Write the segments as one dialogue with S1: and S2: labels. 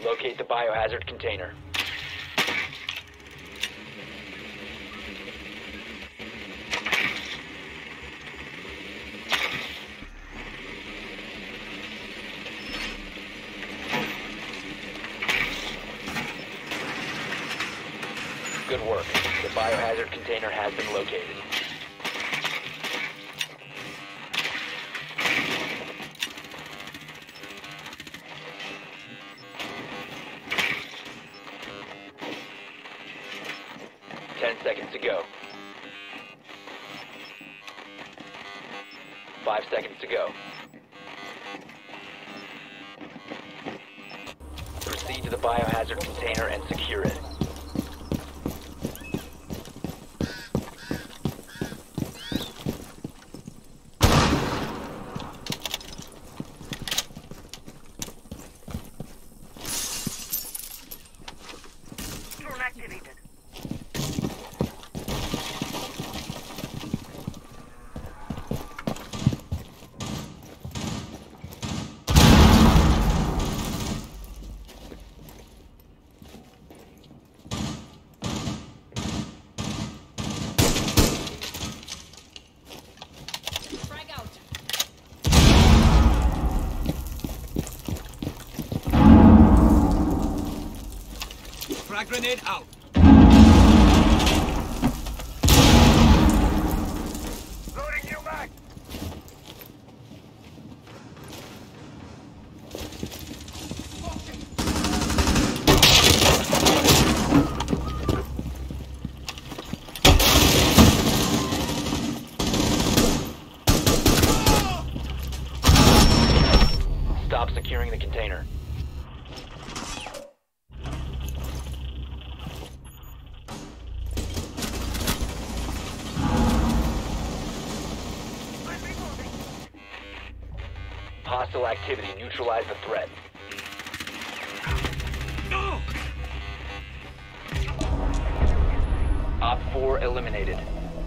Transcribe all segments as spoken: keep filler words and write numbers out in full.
S1: Locate the biohazard container. Good work. The biohazard container has been located. Ten seconds to go. Five seconds to go. Proceed to the biohazard container and secure it.
S2: Activated.
S3: Frag out.
S4: Frag grenade out.
S2: Loading you back.
S1: Stop securing the container. Hostile activity. Neutralize the threat. Op four eliminated.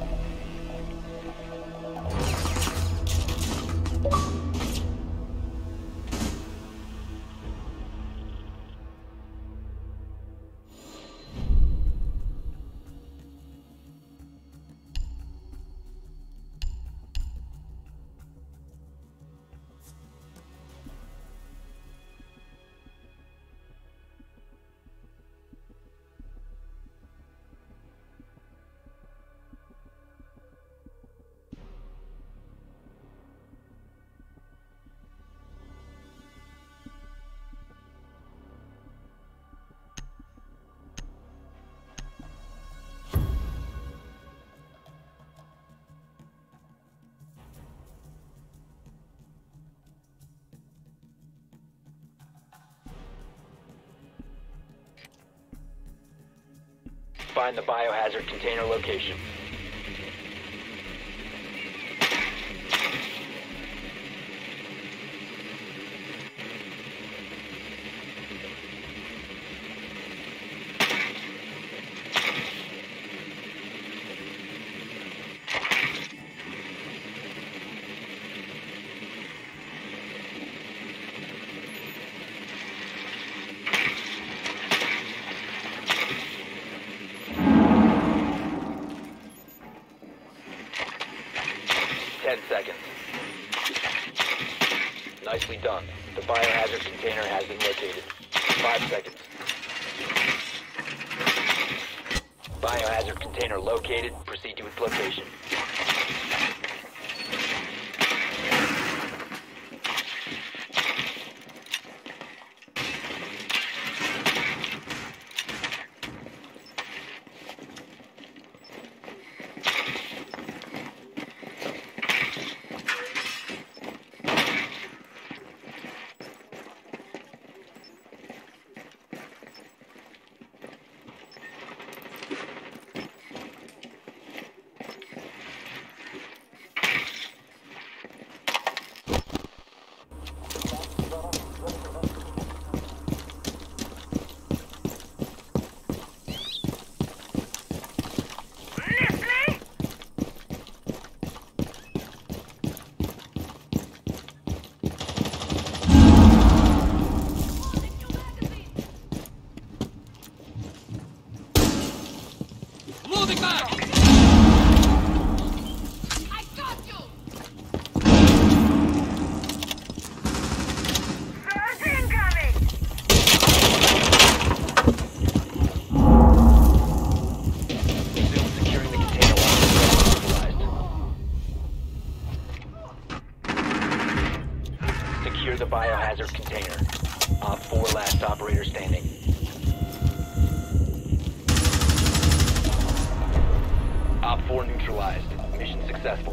S1: Find the biohazard container location. Ten seconds. Nicely done. The biohazard container has been located. Five seconds. Biohazard container located. Proceed to its location. Secure the biohazard container. Op four last operator standing. Op four neutralized. Mission successful.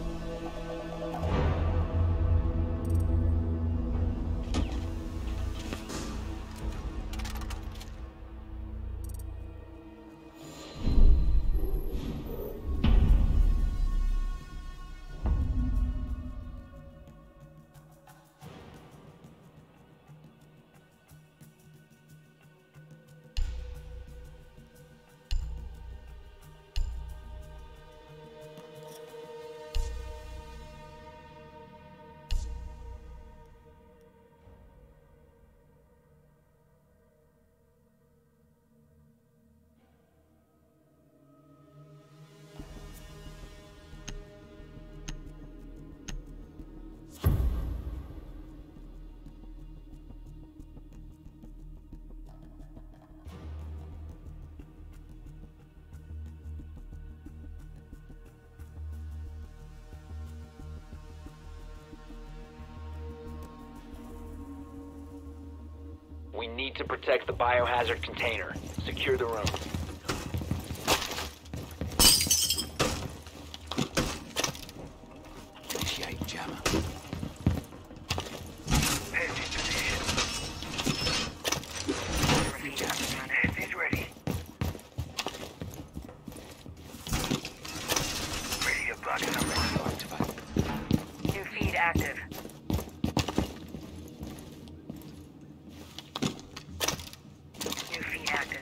S1: We need to protect the biohazard container. Secure the room.
S4: Initiate jammer.
S2: Heads in position. Heads ready. Ready to block something.
S4: Activate.
S2: New feed active. New feed active.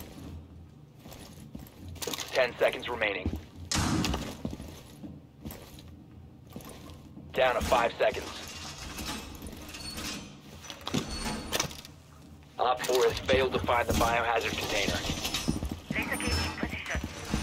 S1: Ten seconds remaining. Down to five seconds. Op four has failed to find the biohazard container.
S2: Laser gauge in position.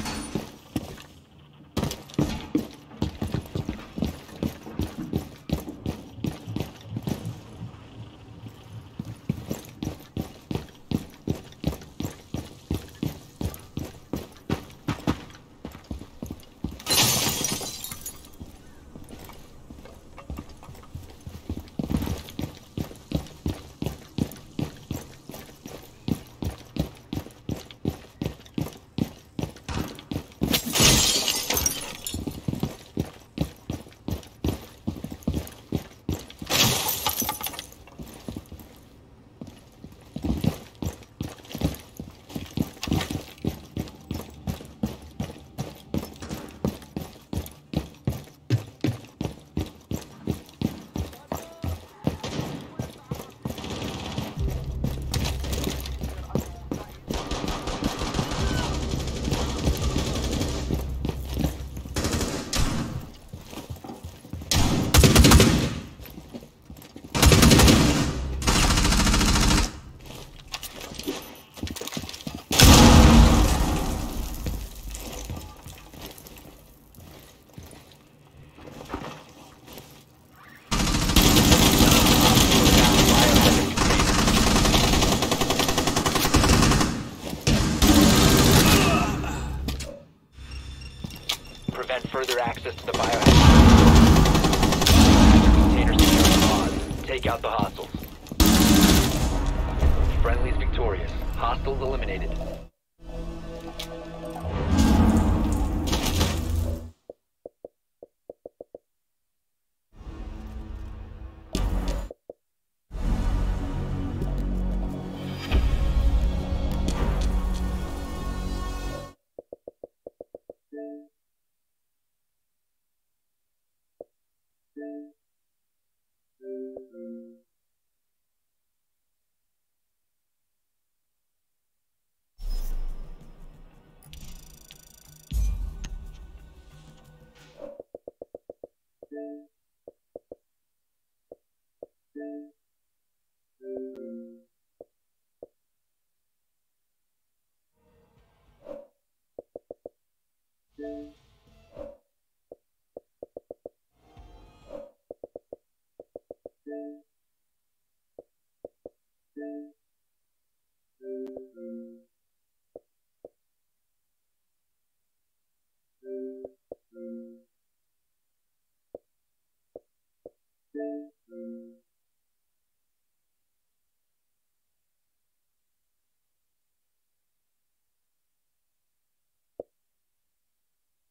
S2: Prevent further access to the biohazard container. Security pause. Take out the hostiles. Friendly's victorious. Hostiles eliminated.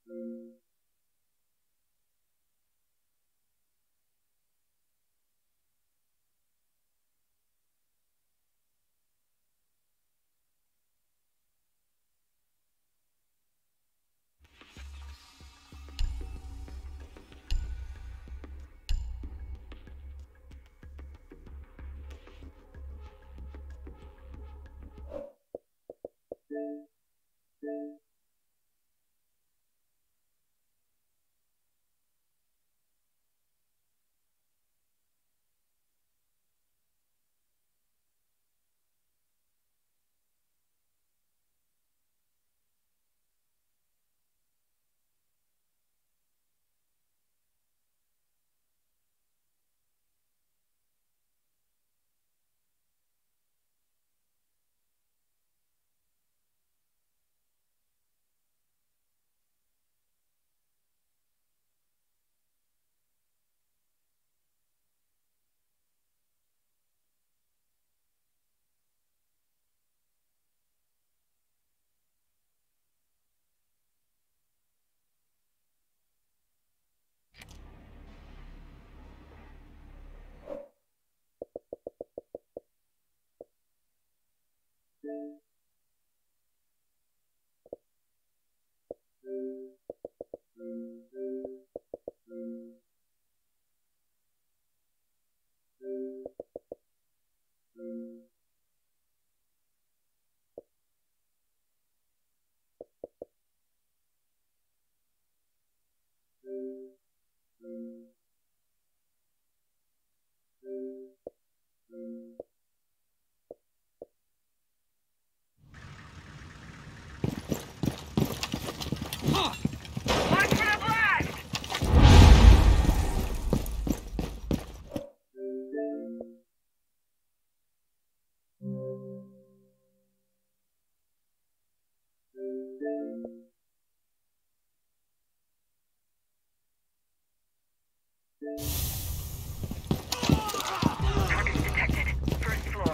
S3: Targets detected. First floor.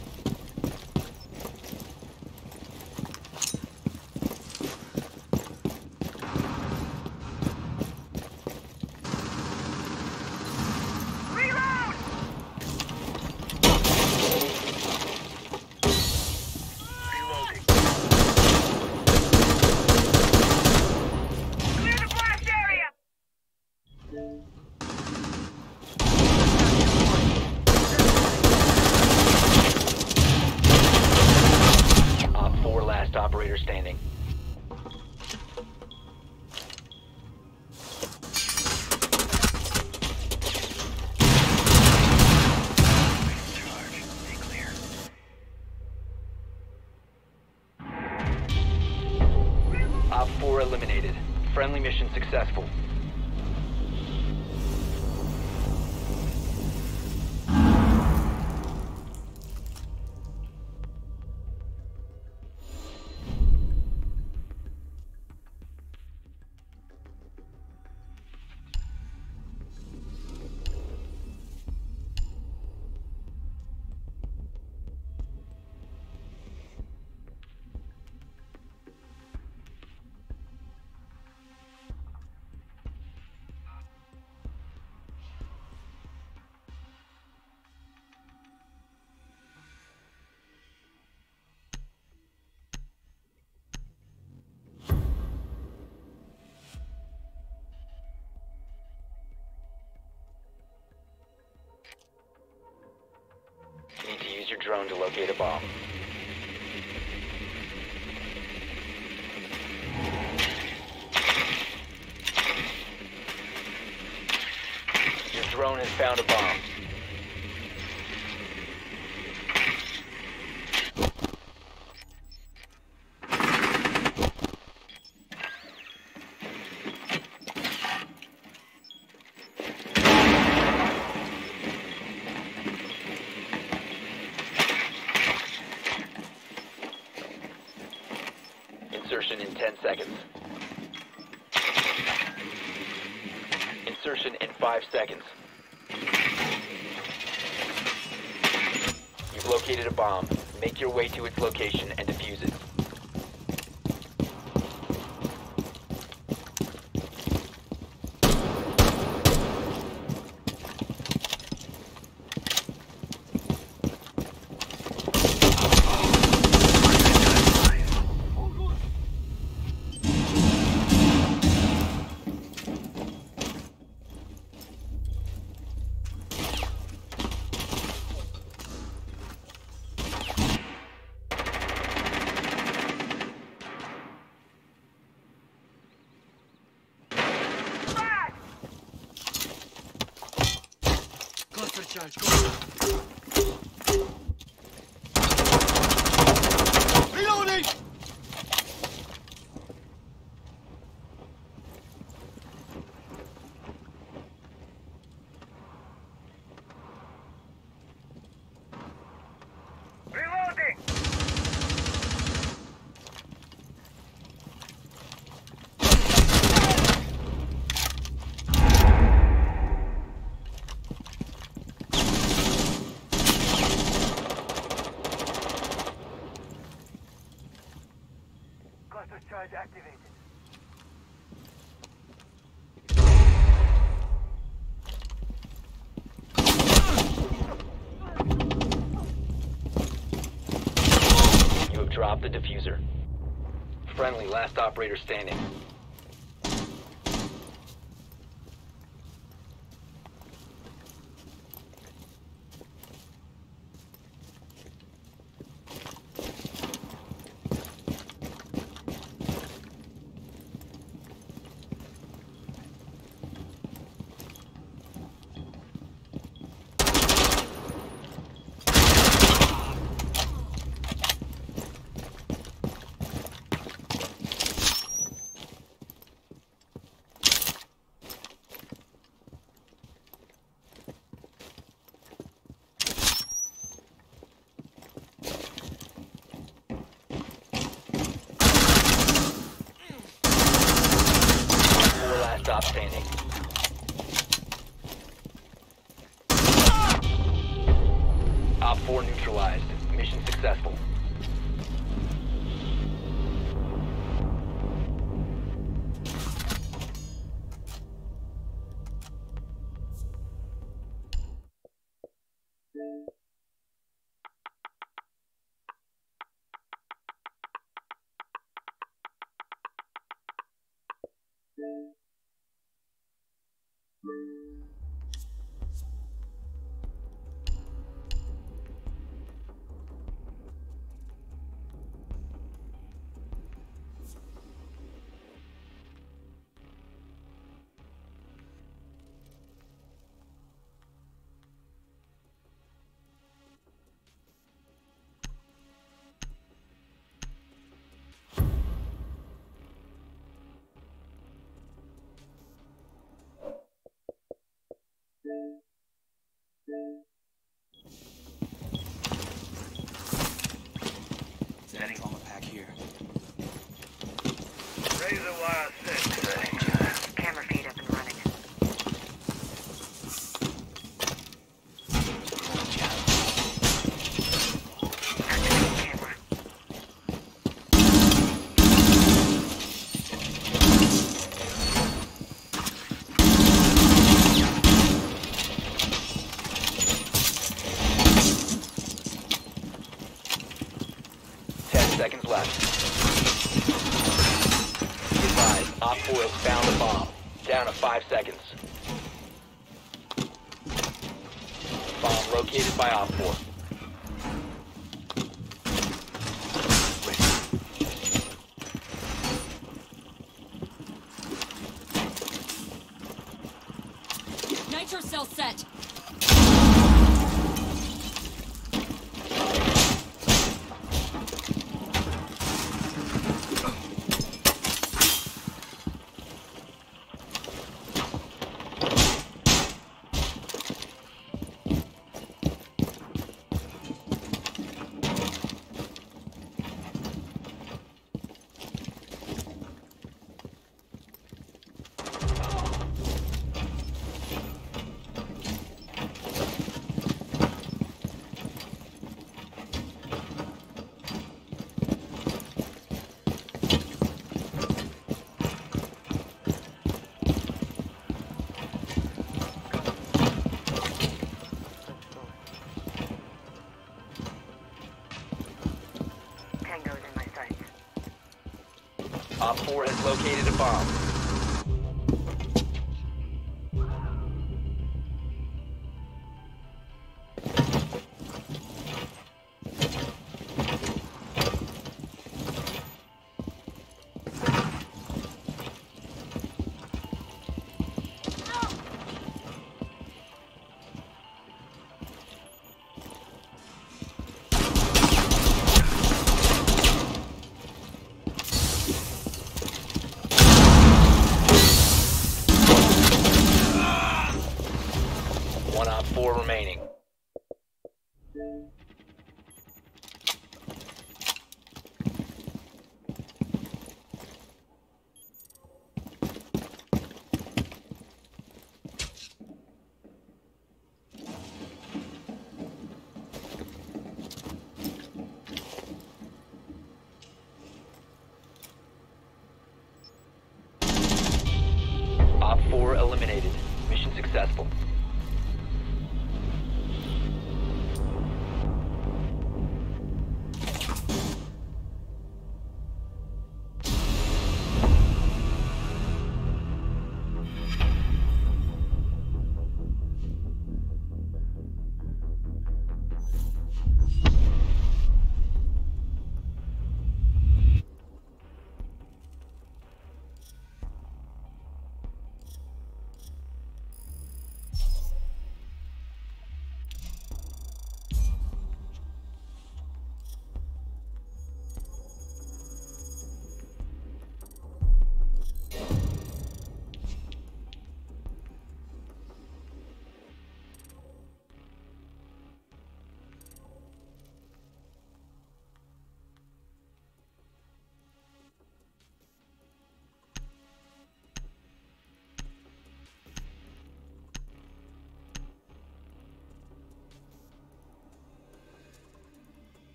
S3: Reload! Reloading. Clear the blast area!
S2: Op four last operator standing.
S3: Charge. Stay clear.
S2: Op four eliminated. Friendly mission successful. You need to use your drone to locate a bomb. Your drone has found a bomb. Insertion in ten seconds. Insertion in five seconds. You've located a bomb. Make your way to its location and defuse it.
S5: Cluster charge. Go. Reloading!
S3: Reloading! Cluster charge activated.
S2: You have dropped the diffuser. Friendly, last operator standing. Four last stop standing. Op four neutralized. Mission successful.
S4: Setting on the pack here.
S3: Razor wire set.
S6: Camera feed up and running. Activate camera.
S2: Ten seconds left. Be advised, Op four has found a bomb. Down to five seconds. Bomb located by Op four.
S7: Nitro cell set.
S6: Tango's in my sights.
S2: Op four has located a bomb. Op four eliminated. Mission successful.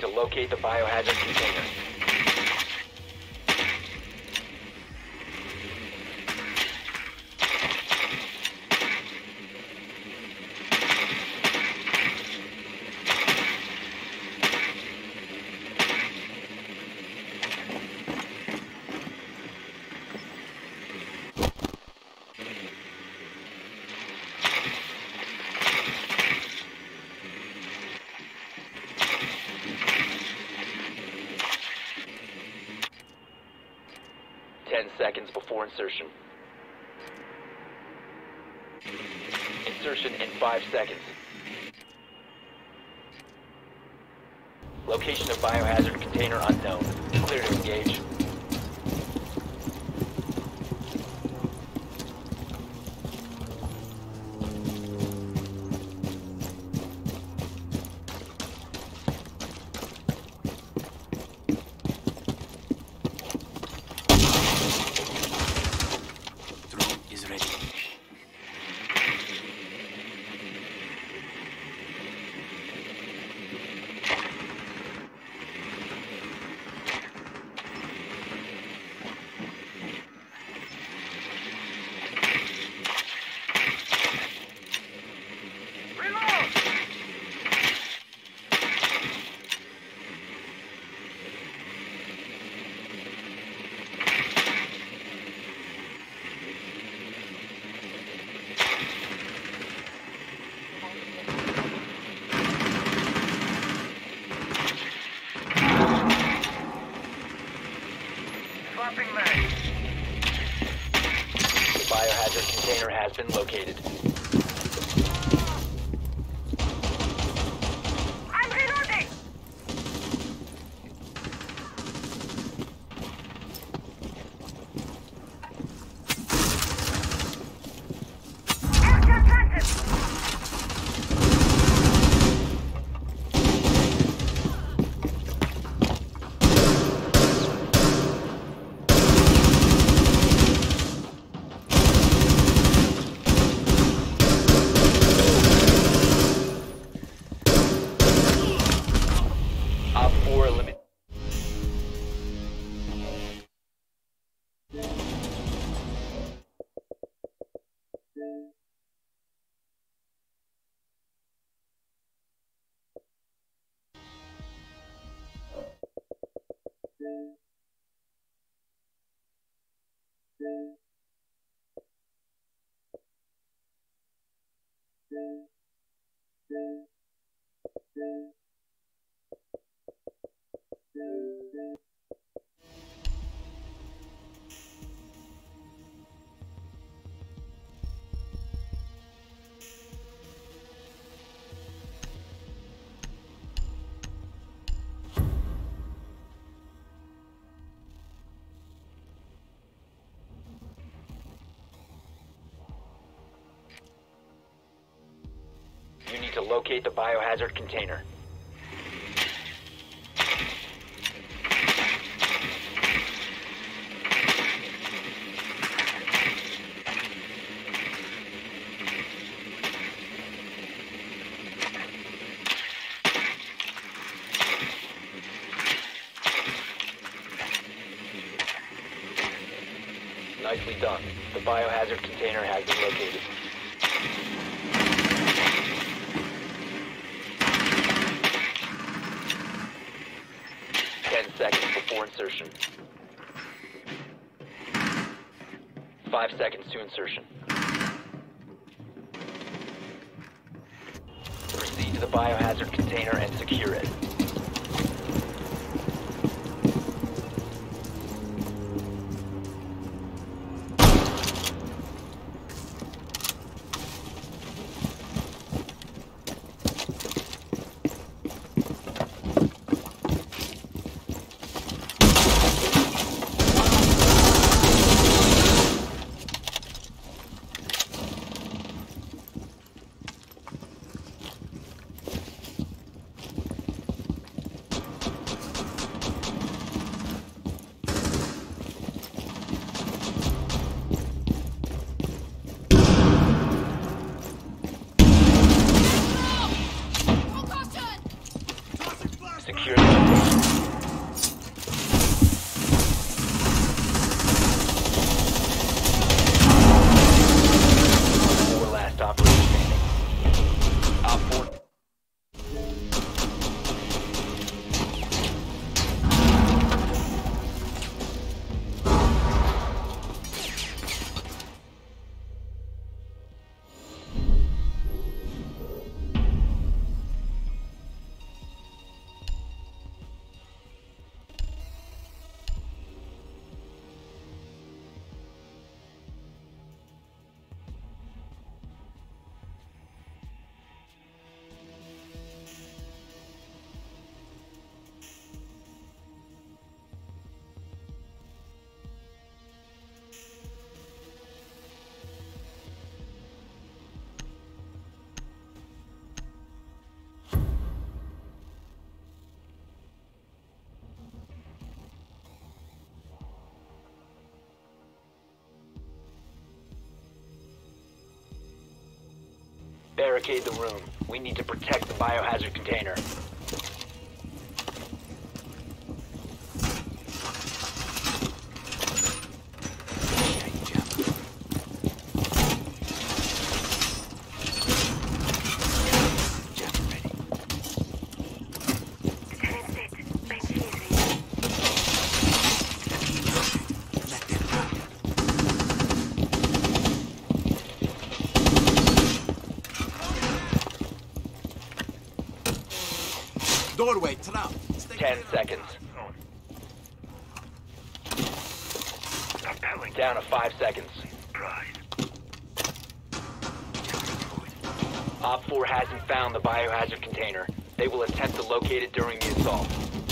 S2: to locate the biohazard container. Ten seconds before insertion. Insertion in five seconds. Location of biohazard container unknown. Clear to engage.
S4: Drone is ready.
S3: Reload! Swapping mag.
S2: The biohazard container has been located.
S3: I'm reloading! Aircraft active!
S2: Op four eliminated. You need to locate the biohazard container. Nicely done. The biohazard container has been located. Ten seconds before insertion. Five seconds to insertion. Proceed to the biohazard container and secure it. Barricade the room. We need to protect the biohazard container.
S4: Doorway, trap. Stay
S2: Ten
S4: clear.
S2: seconds.
S3: Compelling.
S2: Down to five seconds.
S3: Pride.
S2: Op four hasn't found the biohazard container. They will attempt to locate it during the assault.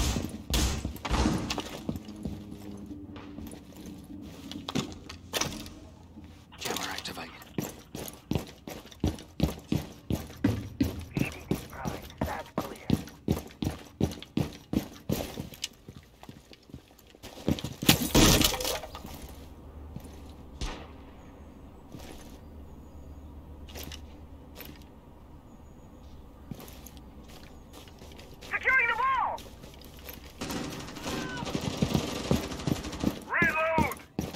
S4: Jammer activated.
S6: Right, that's clear.
S3: Securing the wall! Reload!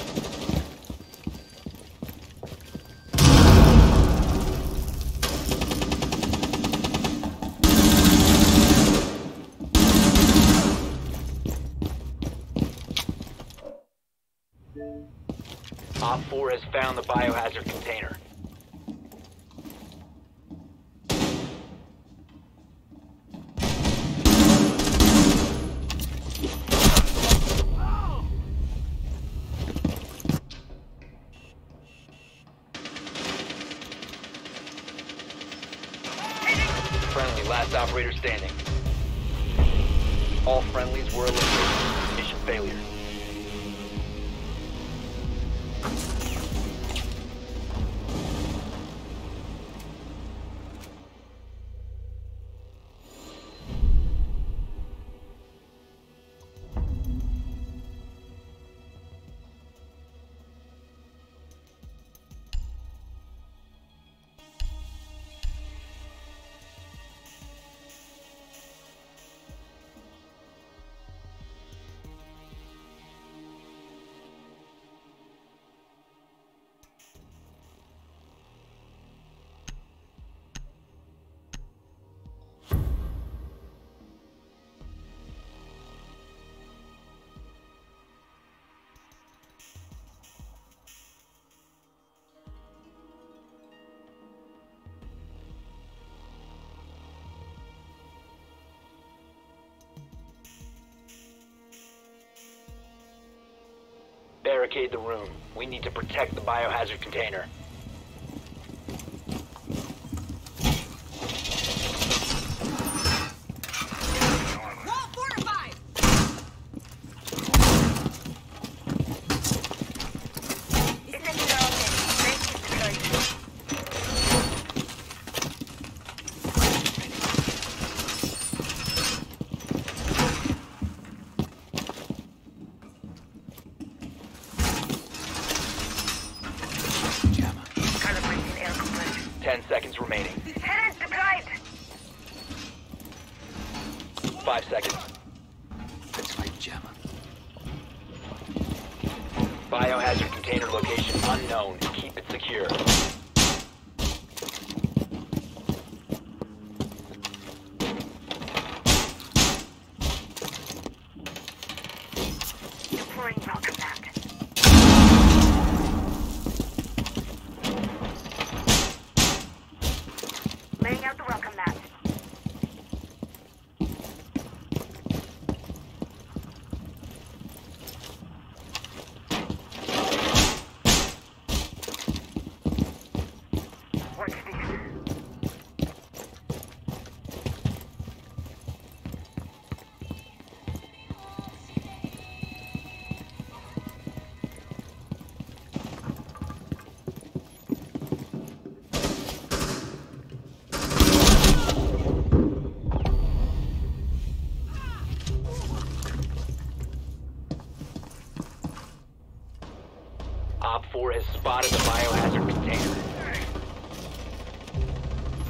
S2: Op four has found the biohazard container. Friendly, last operator standing. All friendlies were eliminated. Mission failure. Barricade the room. We need to protect the biohazard container.
S7: Wall fortified!
S6: Essential okay. Range is deployed.
S4: Jammer.
S6: Calibrating air compressor.
S2: Ten seconds remaining.
S3: Tenant deployed!
S2: Five seconds.
S4: Activate jammer.
S2: Biohazard container location unknown. Keep it secure.
S6: Deploying welcome mat. Laying out the welcome mat. Workstation.
S2: Op four has spotted the biohazard container.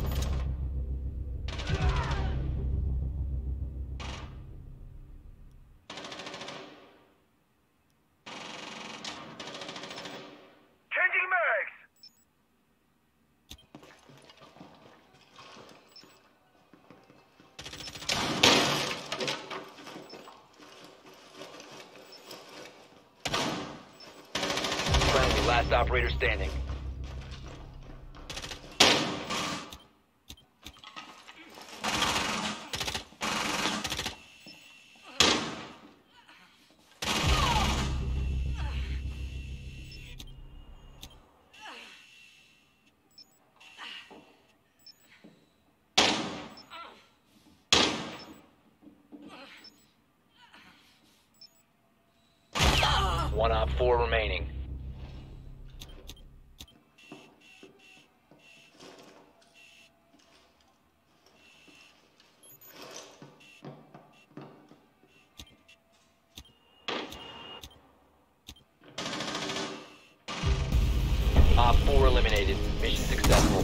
S2: last operator standing. One op four remaining. Op four eliminated. Mission successful.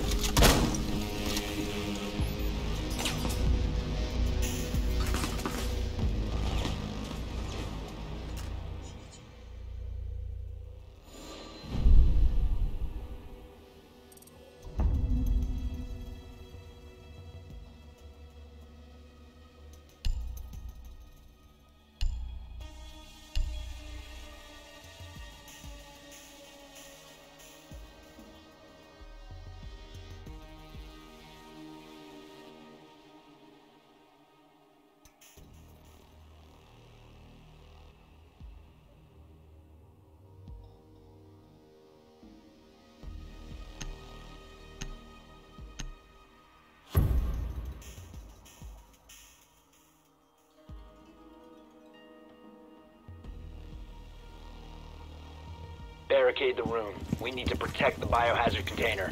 S2: Barricade the room. We need to protect the biohazard container.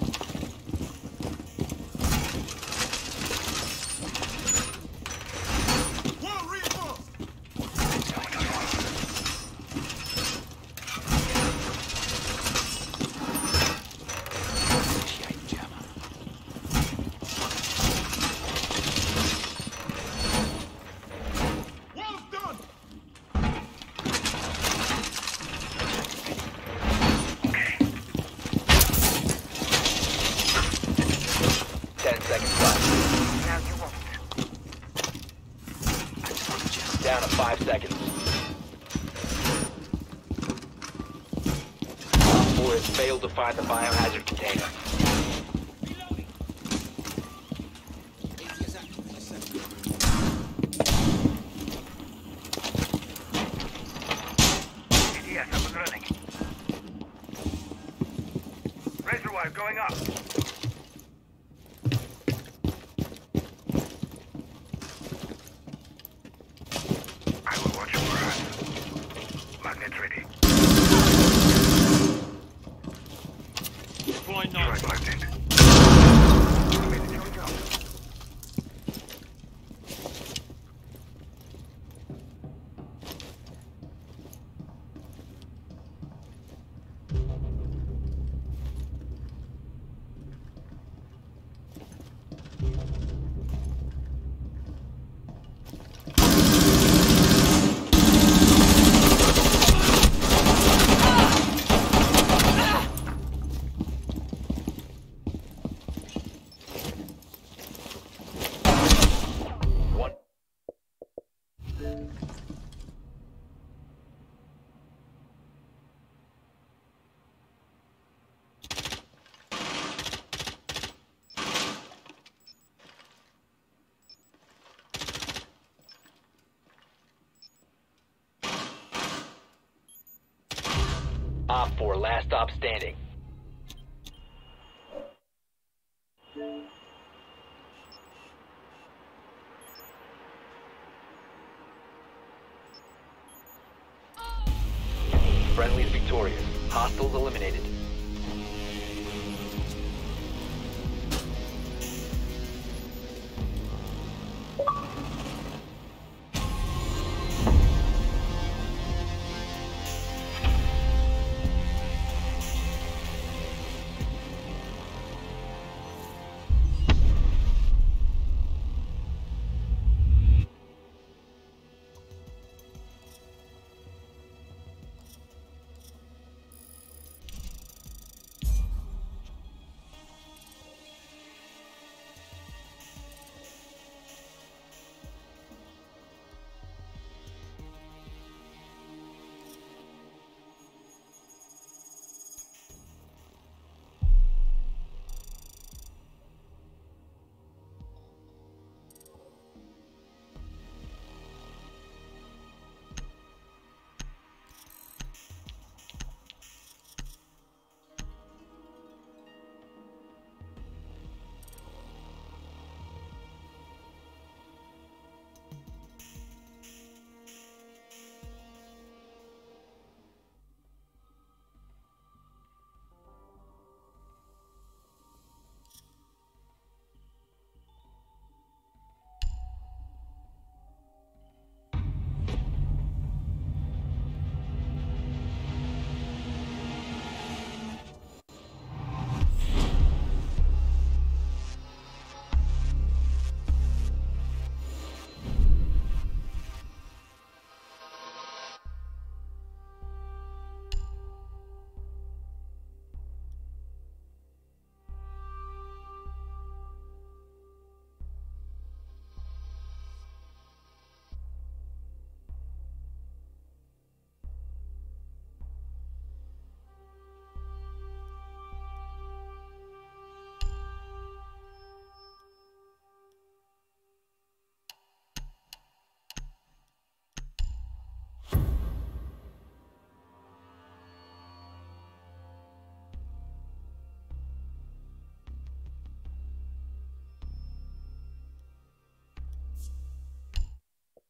S2: Ten seconds left.
S6: Now you won't.
S2: Down to five seconds. Op four has failed to find the biohazard container.
S3: P D S up and running. Razor wire going up. I will watch your hand. Magnet ready.
S5: Deploying
S3: Strike
S5: knife.
S3: magnet. Ready to join up.
S2: One. Op four, last stop standing. Friendly's victorious. Hostiles eliminated.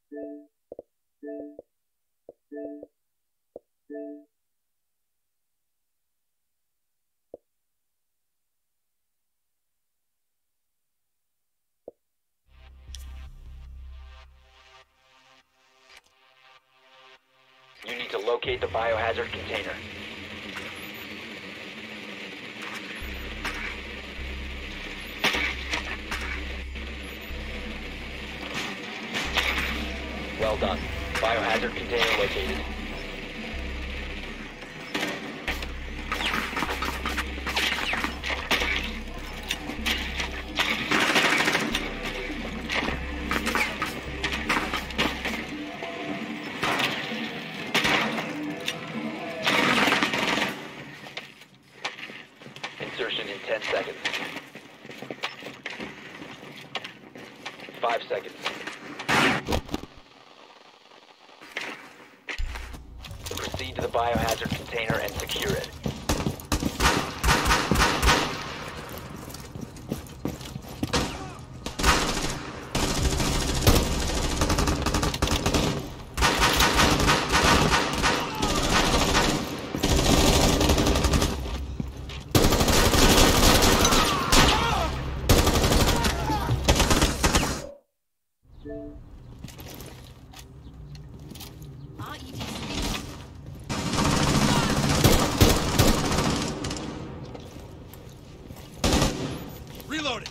S2: You need to locate the biohazard container. Well done. Biohazard container located. Insertion in ten seconds. Five seconds. Proceed to the biohazard container and secure it.
S4: Reloading.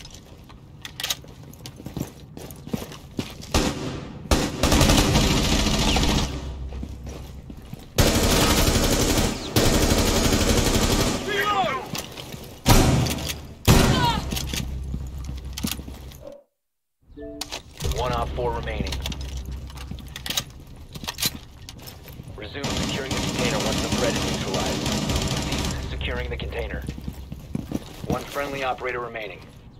S2: One op four remaining. Resume securing the container once the threat is neutralized. Cease securing the container. One friendly operator remaining.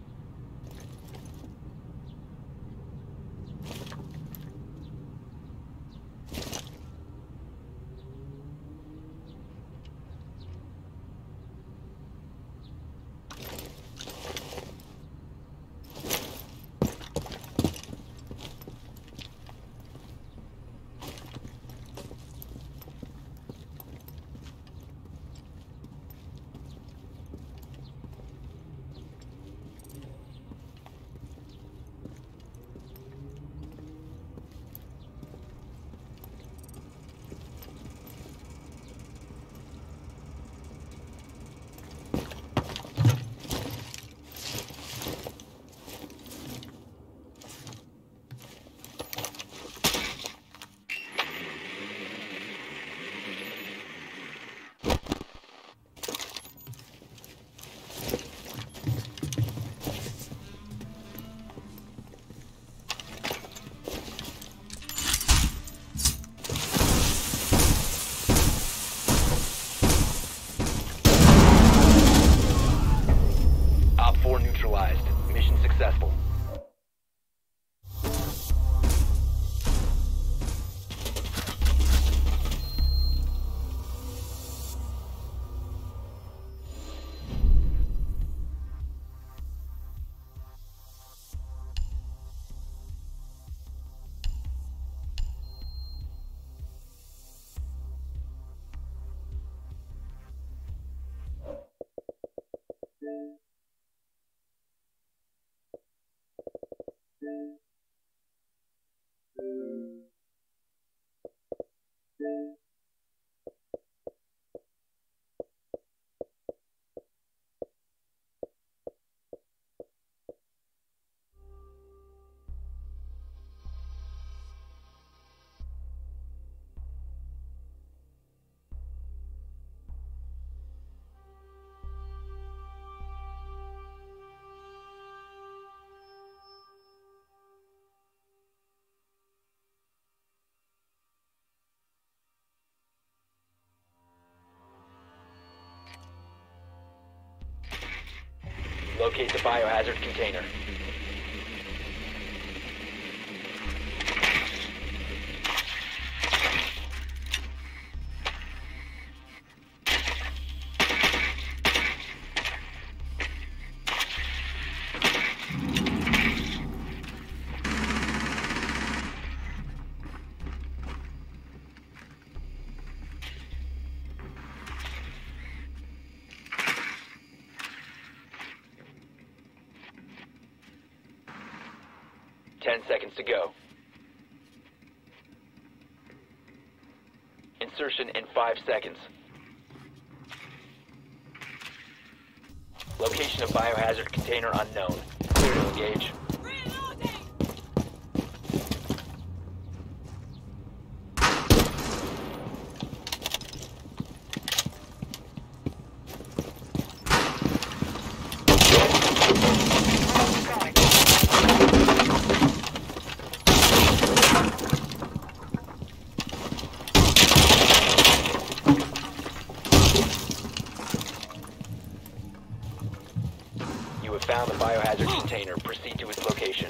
S2: Op four neutralized. Mission successful. Locate the biohazard container. Ten seconds to go. Insertion in five seconds. Location of biohazard container unknown. Clear to engage.
S7: Reloading!
S2: You have found the biohazard container. Proceed to its location.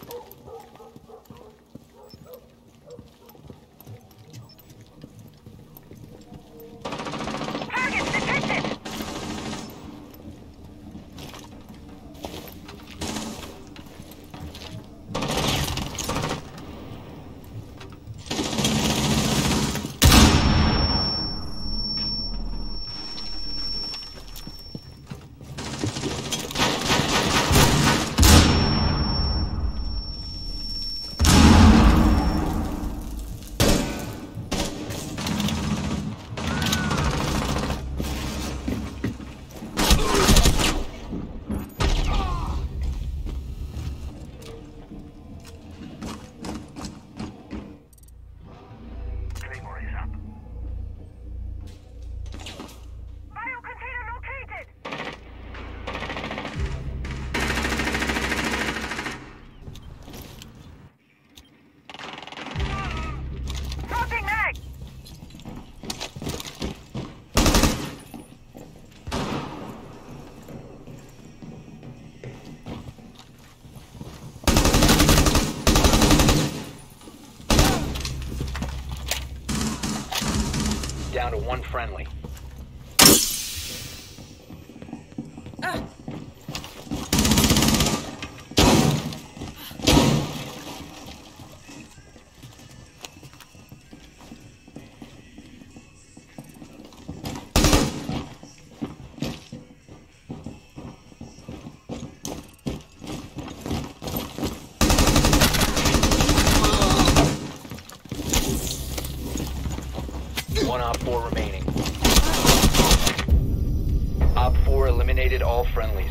S6: Target detected!
S3: Claymore is up.
S6: Biocontainer located! Dropping mag!
S2: Down to one friendly. One Op four remaining. Op four eliminated all friendlies.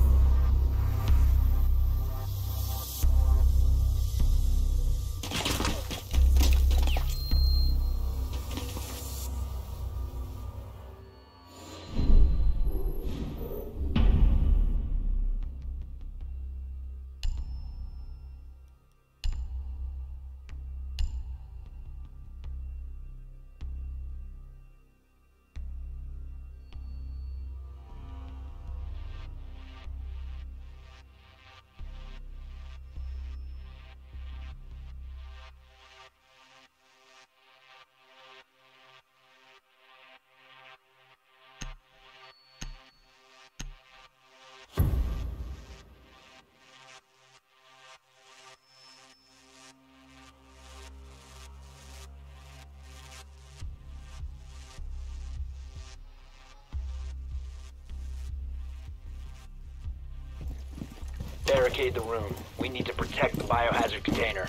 S2: Barricade the room. We need to protect the biohazard container.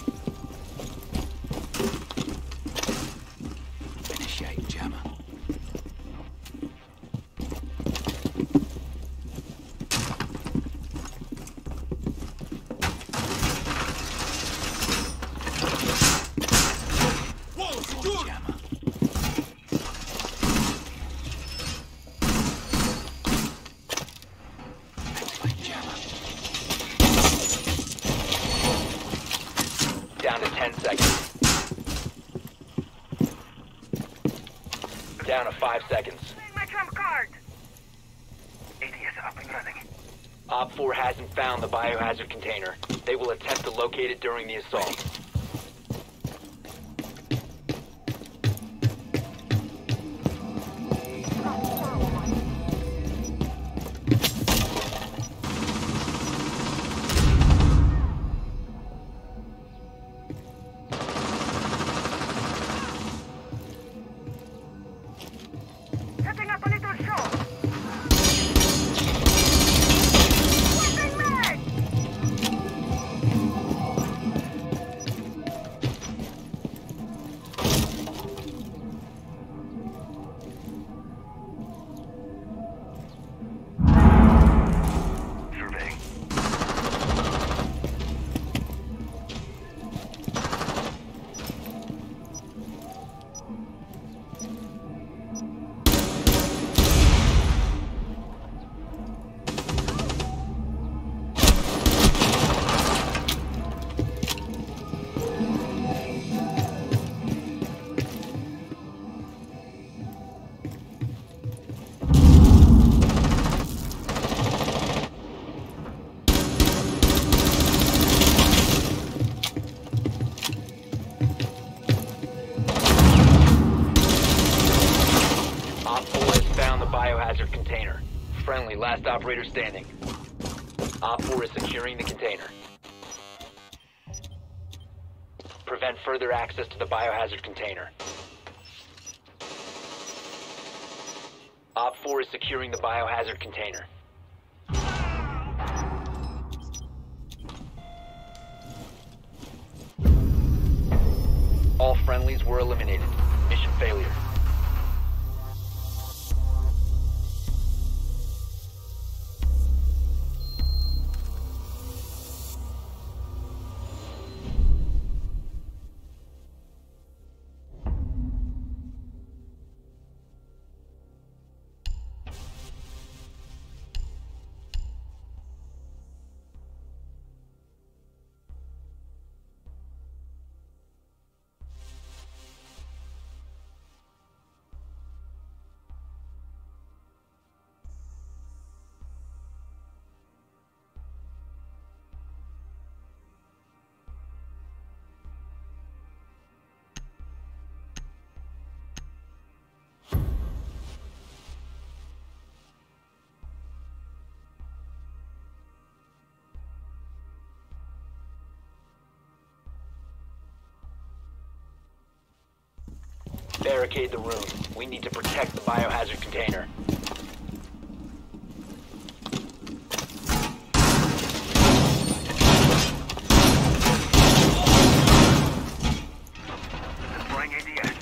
S4: Initiate jammer. Whoa, jammer. Activate jammer.
S2: Down to ten seconds. Down to five seconds.
S6: Playing my trump card!
S3: A D S up and running.
S2: Op four hasn't found the biohazard container. They will attempt to locate it during the assault.
S6: Setting up a little show! Switching mag!
S2: operator standing. Op four is securing the container. Prevent further access to the biohazard container. Op four is securing the biohazard container. All friendlies were eliminated. Mission failure. Barricade the room. We need to protect the biohazard container.
S3: Deploying A D S.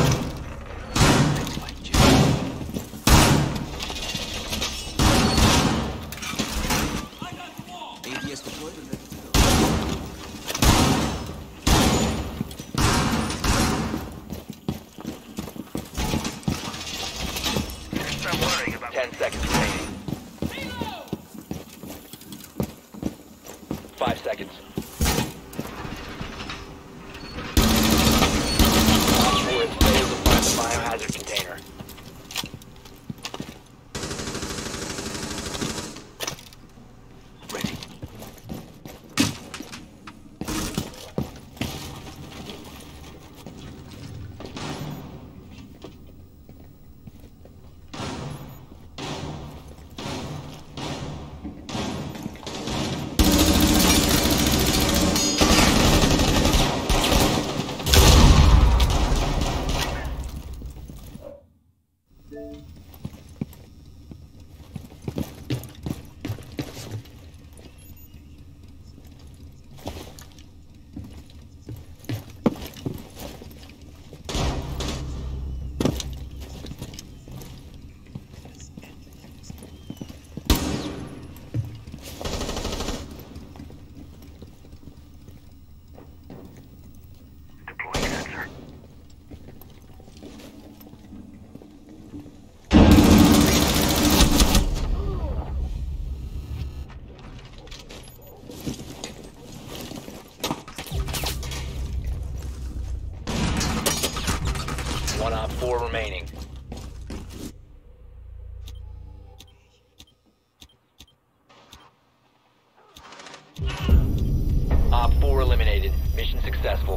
S4: Like Gemma. A D S deployed and ready to go.
S3: Stop worrying about
S2: Ten seconds remaining. Five seconds. Op four has failed to find the biohazard container.
S4: Ready.
S3: deploying sensor.
S2: One op four remaining. Op four eliminated. Mission successful.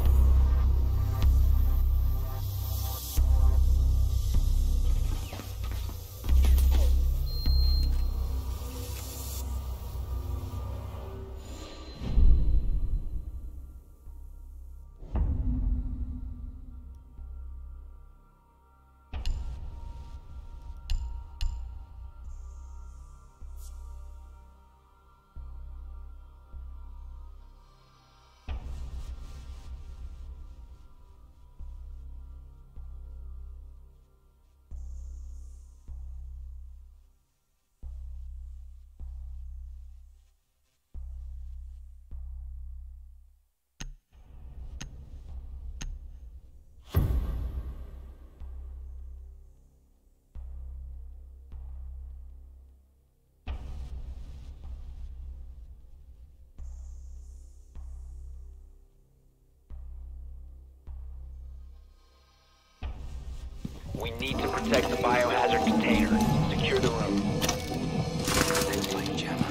S2: We need to protect the biohazard container. Secure the room.
S4: Like Gemma.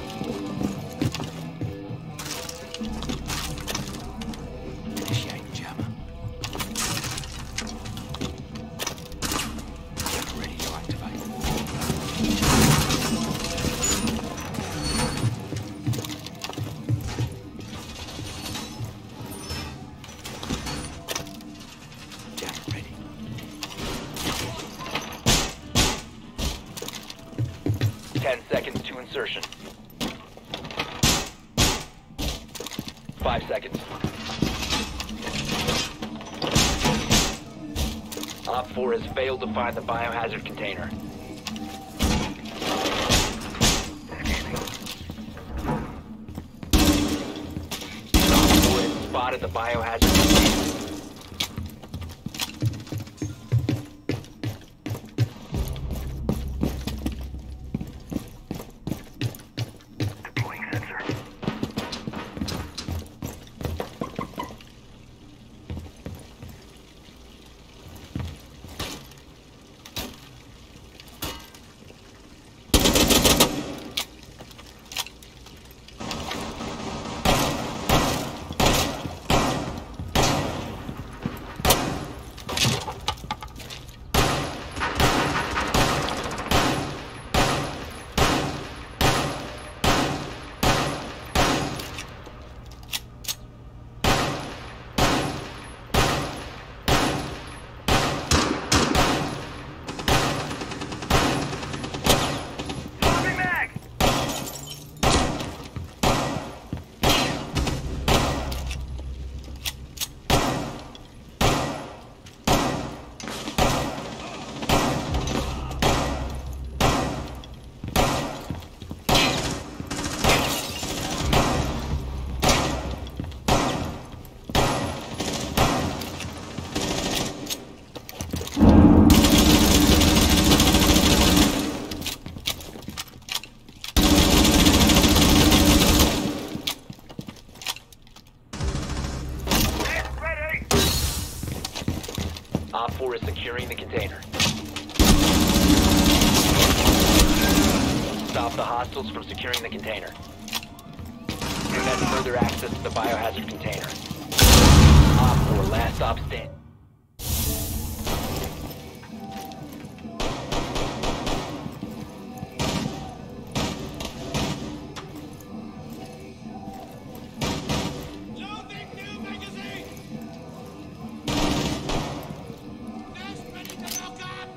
S4: Initiate Gemma. Ready to activate.
S2: Five seconds. Op four has failed to find the biohazard container. Op four has spotted the biohazard container.
S3: Deploying sensor. Dropping mag! Get ready!
S2: Op four is securing the container. Stop the hostiles from securing the container. Prevent further access to the biohazard container. Op four, last stop stand.
S4: Loading new magazine! Nest ready to lock up!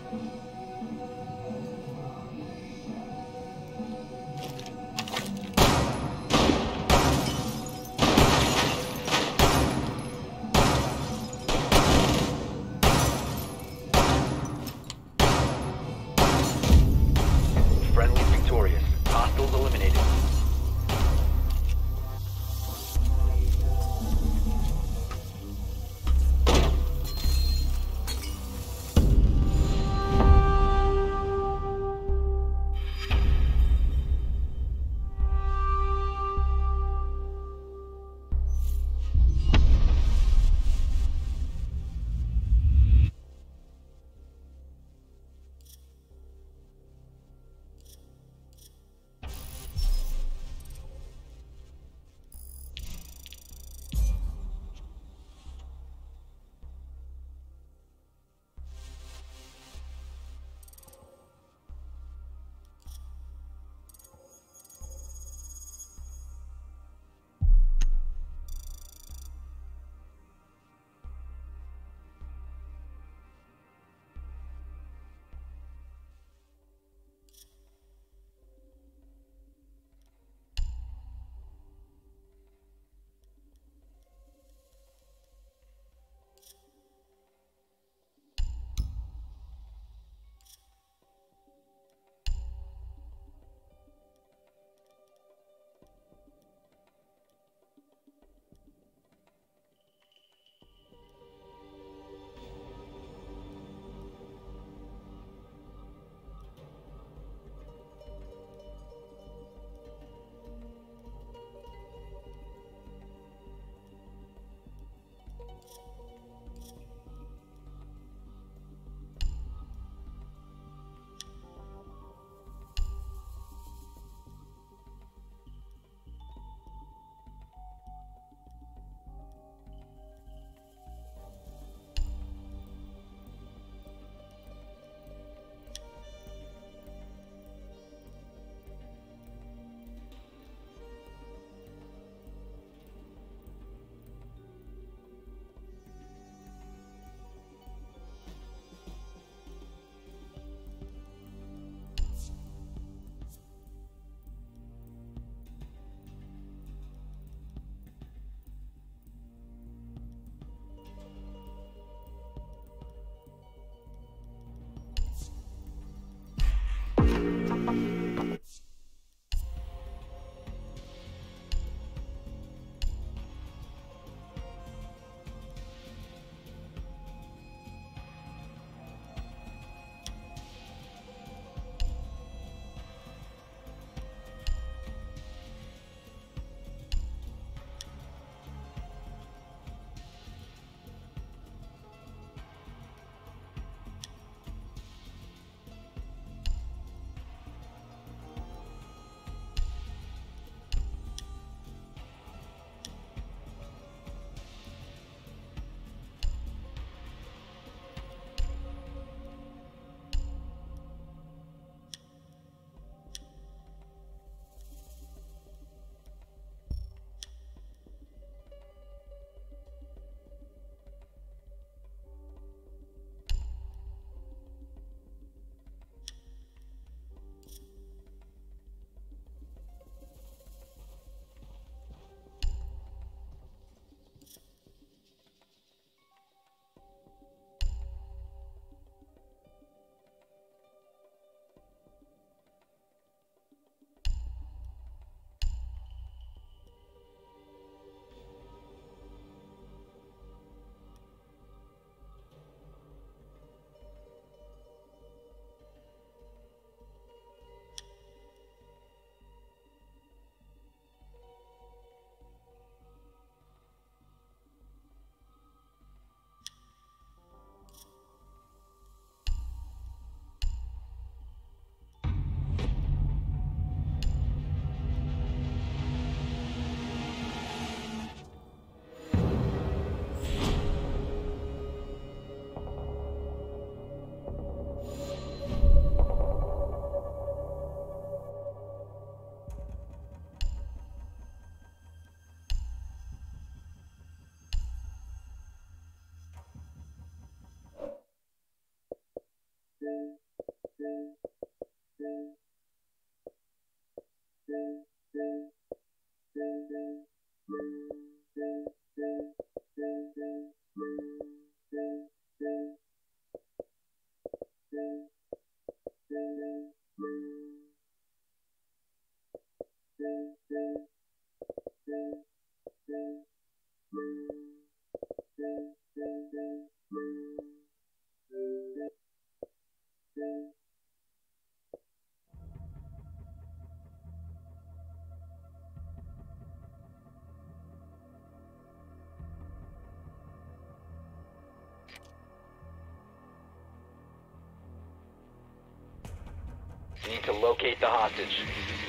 S2: You need to locate the hostage.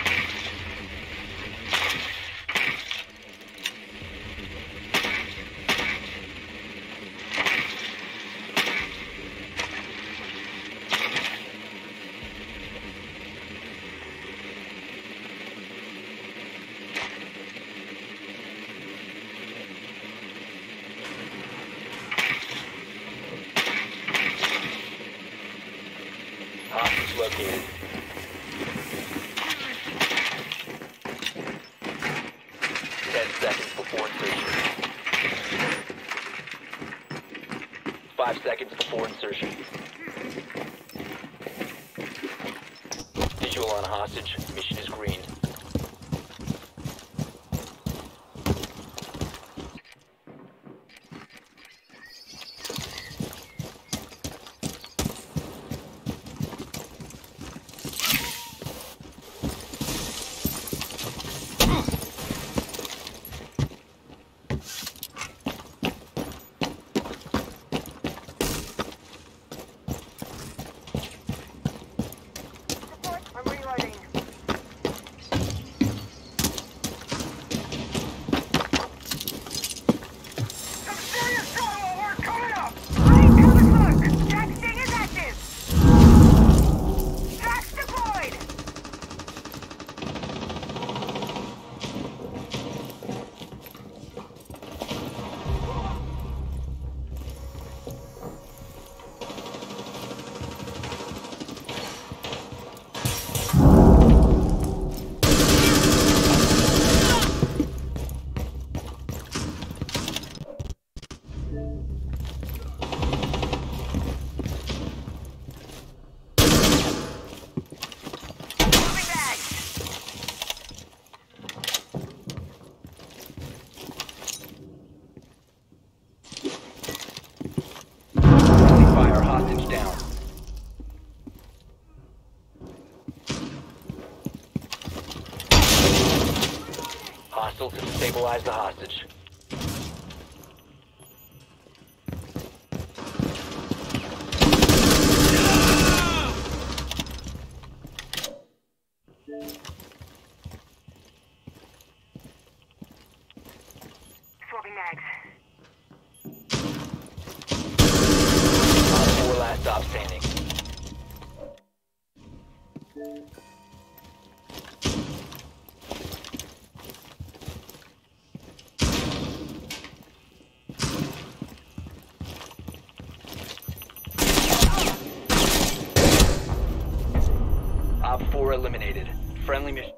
S2: Hostage located. Ten seconds before insertion. Five seconds before insertion. Visual on hostage. Mission is green.
S6: I'm reloading. Some serious trouble work coming up! Running cover smoke! Jack Sting is active! Tracks deployed! Moving back!
S2: Friendly fire hostage down. Hostiles have stabilized the hostage.
S6: Swapping mags.
S2: Op four last stop standing. Op four eliminated. Friendly mission.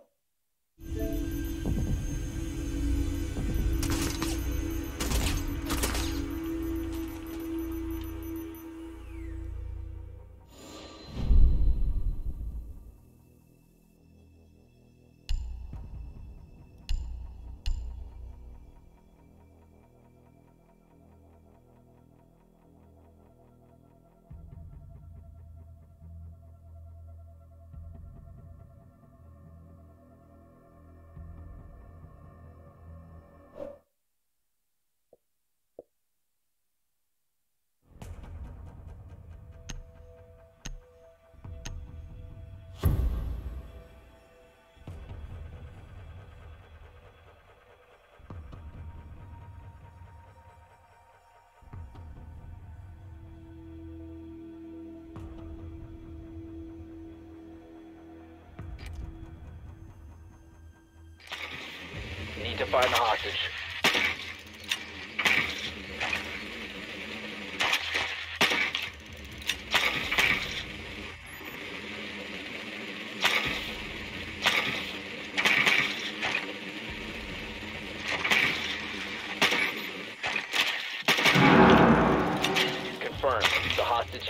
S2: Need to find the hostage.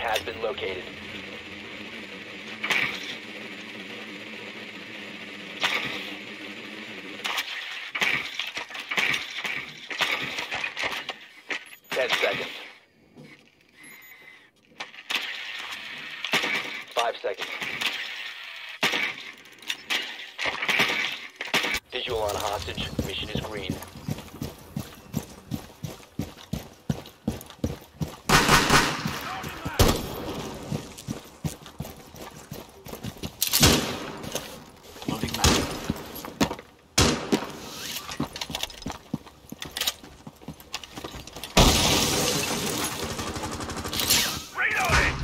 S2: has been located. Ten seconds. Five seconds. Visual on hostage. Mission is green.
S4: Loading mag.
S3: Reloading!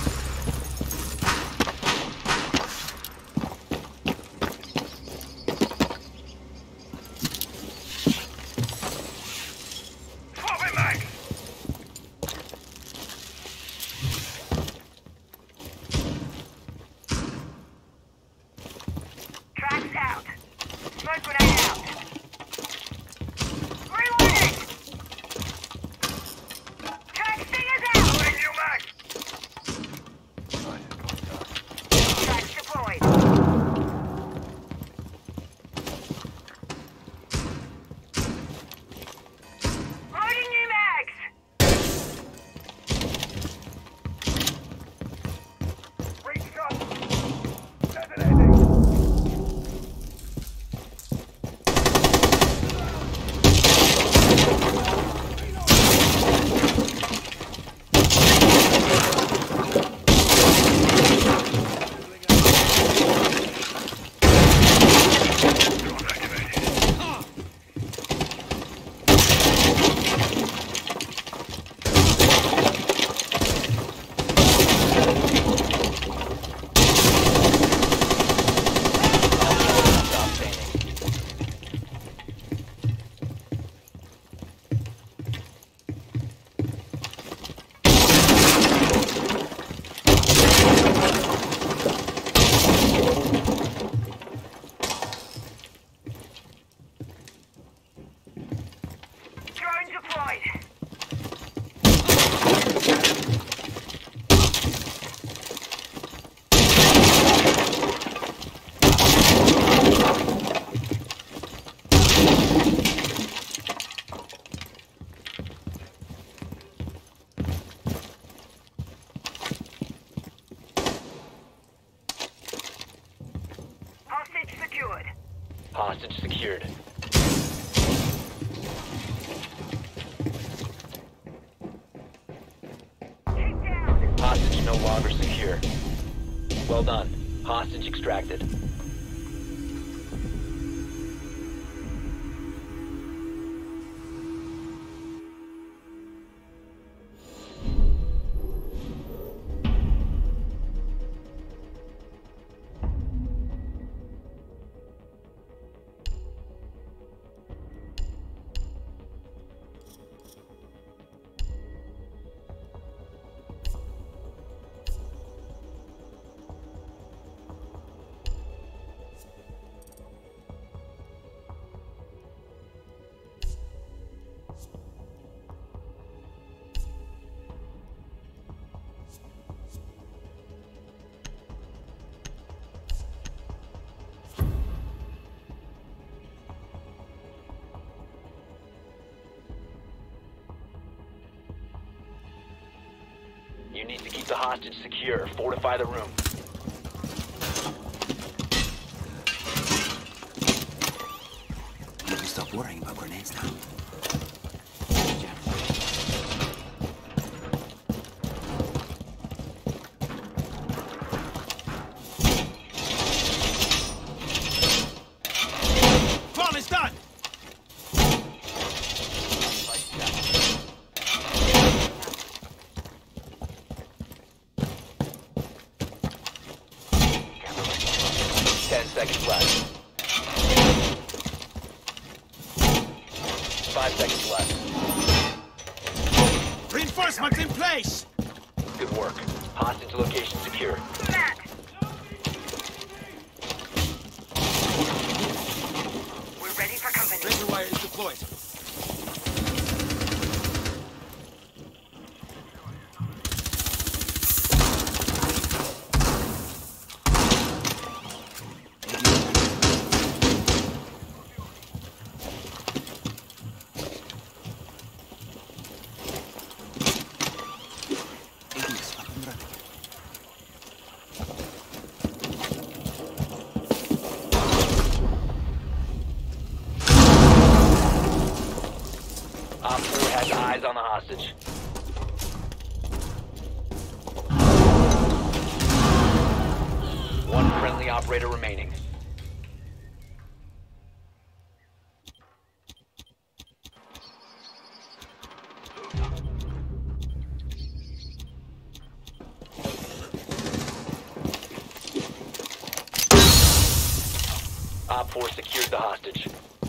S3: Swapping mag!
S6: Tracks out. Smoke grenade out. Reloading! Track stingers out!
S3: Loading new mag!
S6: Tracks deployed. Loading new mags!
S3: Breach shot! Detonating! Drone activated.
S2: Stop standing.
S6: Drone deployed. Hostage secured.
S2: Hostage secured.
S6: Keep down.
S2: Hostage no longer secure. Well done. Hostage extracted. You need to keep the hostage secure. Fortify the room.
S4: You can stop worrying about grenades now. Bomb is done!
S2: Ten seconds left. Five seconds left.
S4: Reinforcements in place!
S2: Good work. Hostage location secure.
S6: Matt. We're ready for company.
S4: Razor wire is deployed.
S2: Op four has eyes on the hostage. One friendly operator remaining. Op four secured the hostage.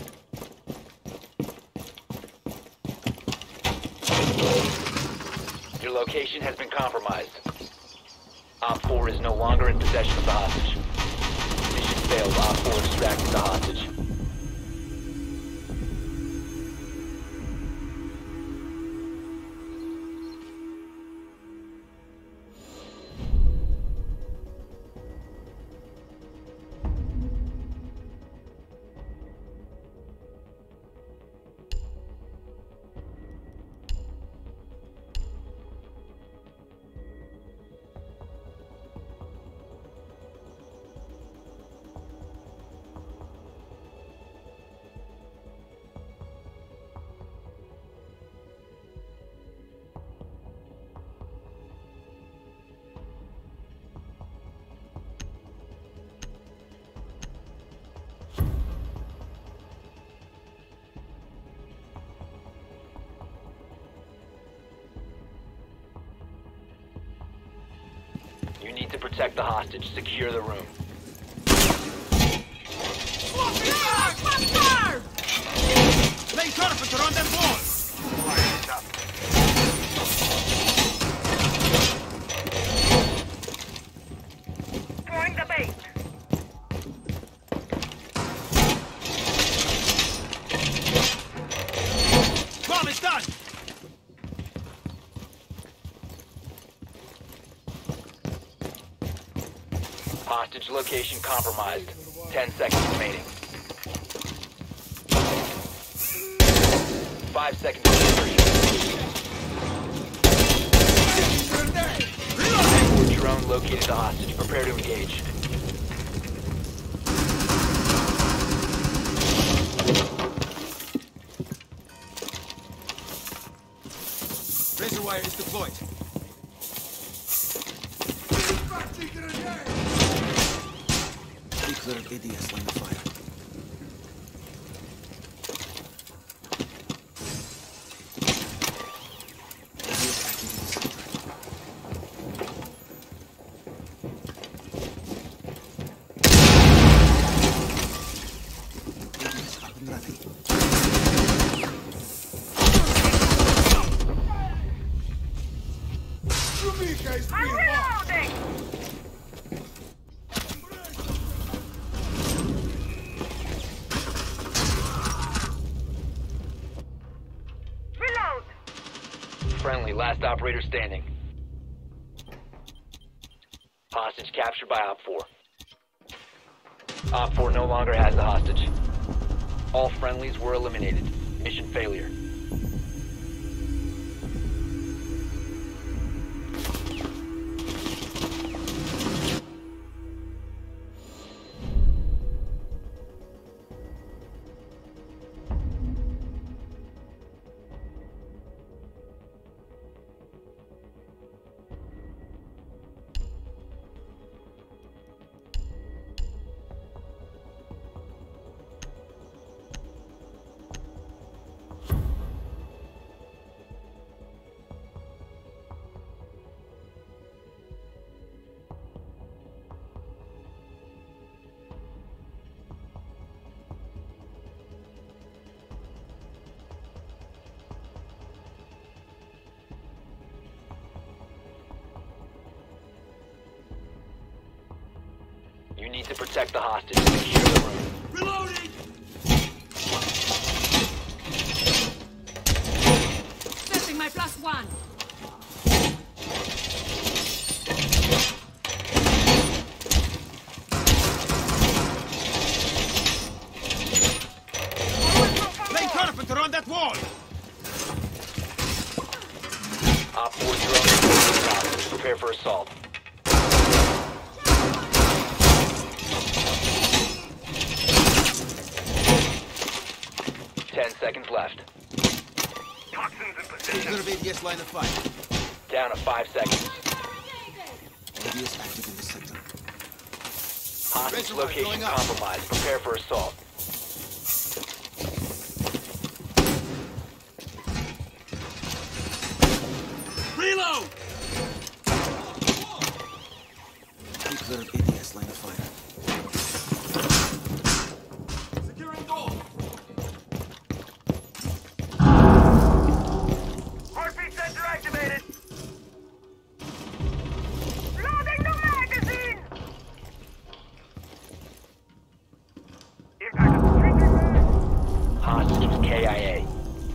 S2: Your location has been compromised. Op four is no longer in possession of the hostage. Mission failed. Op four extracted the hostage. You need to protect the hostage. Secure the room.
S4: Lay carpenter on that wall!
S3: Quiet up.
S6: Throwing the bait.
S4: Bomb is done!
S2: Hostage location compromised. Ten seconds remaining. Five seconds to insertion. Drone located the hostage. Prepare to engage.
S4: Razor wire is deployed. Clear of A D S line of fire. A D S up and running.
S6: I'm reloading. Reload.
S2: Friendly, last operator standing. Hostage captured by Op four. Op four no longer has the hostage. All friendlies were eliminated. Mission failure. You need to protect the hostage. Secure the room.
S4: Reloading!
S7: Setting my plus one.
S4: Lay carpenter on that wall!
S2: Op four drone is the hostage. Prepare for assault. Ten seconds left.
S3: Time Weapons in position.
S4: Clear of A D S line of fire.
S2: Down to five seconds.
S4: A D S active in the sector.
S2: Hostage
S4: Razor wire
S2: location
S4: going up.
S2: compromised. Prepare for assault.
S4: Reload! Be clear of A D S line of fire. Securing door.
S3: Heartbeat sensor activated.
S6: Loading the magazine!
S3: Impact of the trigger.
S2: Hostage was K I A.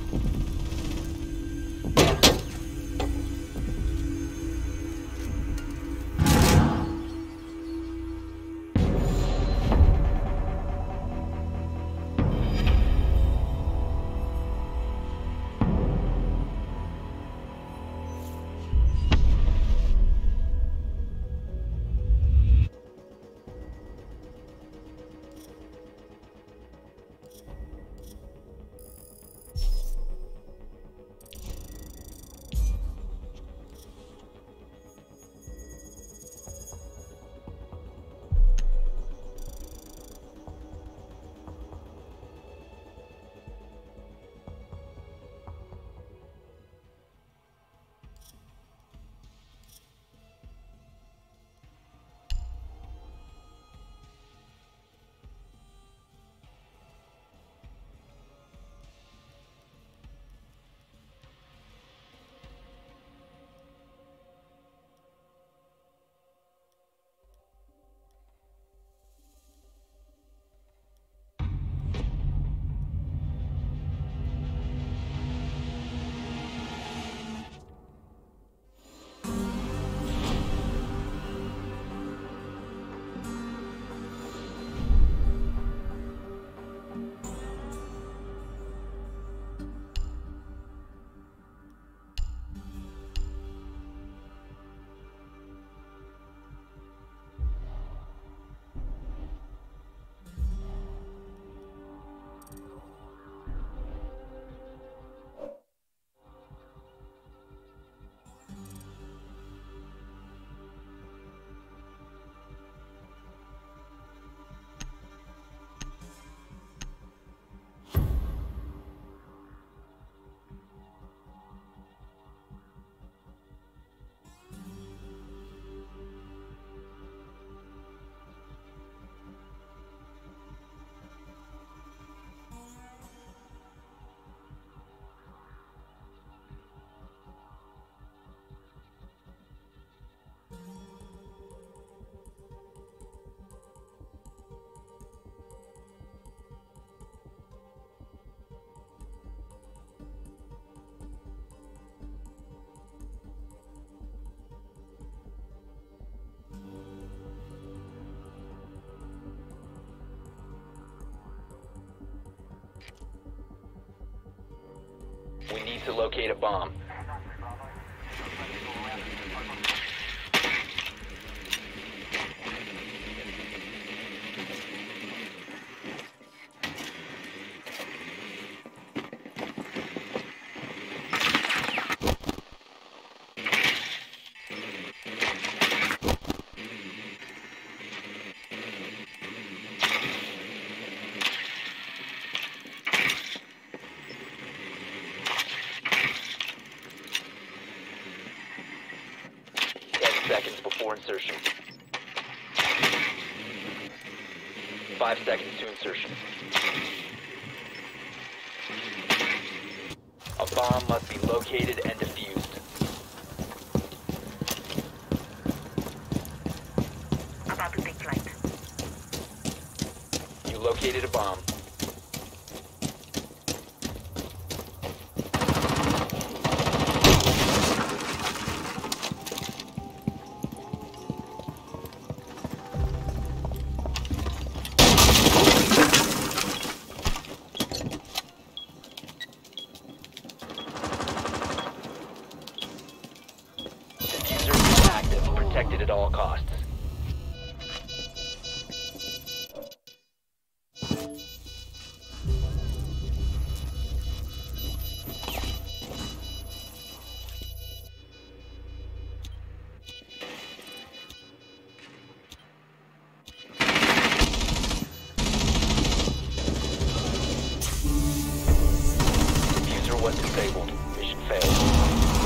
S2: We need to locate a bomb. Seconds before insertion. Five seconds to insertion. A bomb must be located and defused.
S6: About to take flight.
S2: You located a bomb. Protected at all costs. was disabled. Mission failed.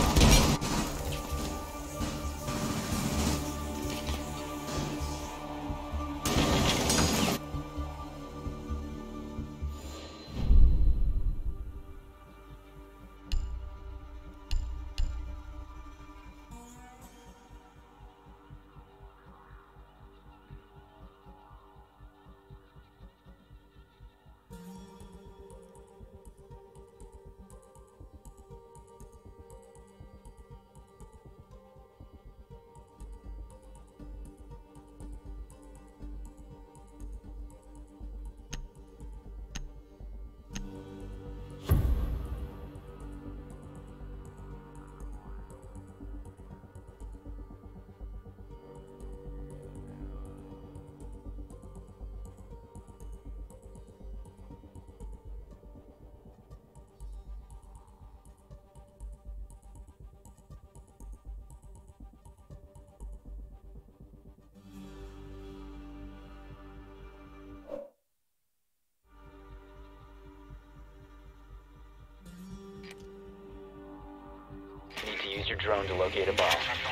S2: Need to use your drone to locate a bomb.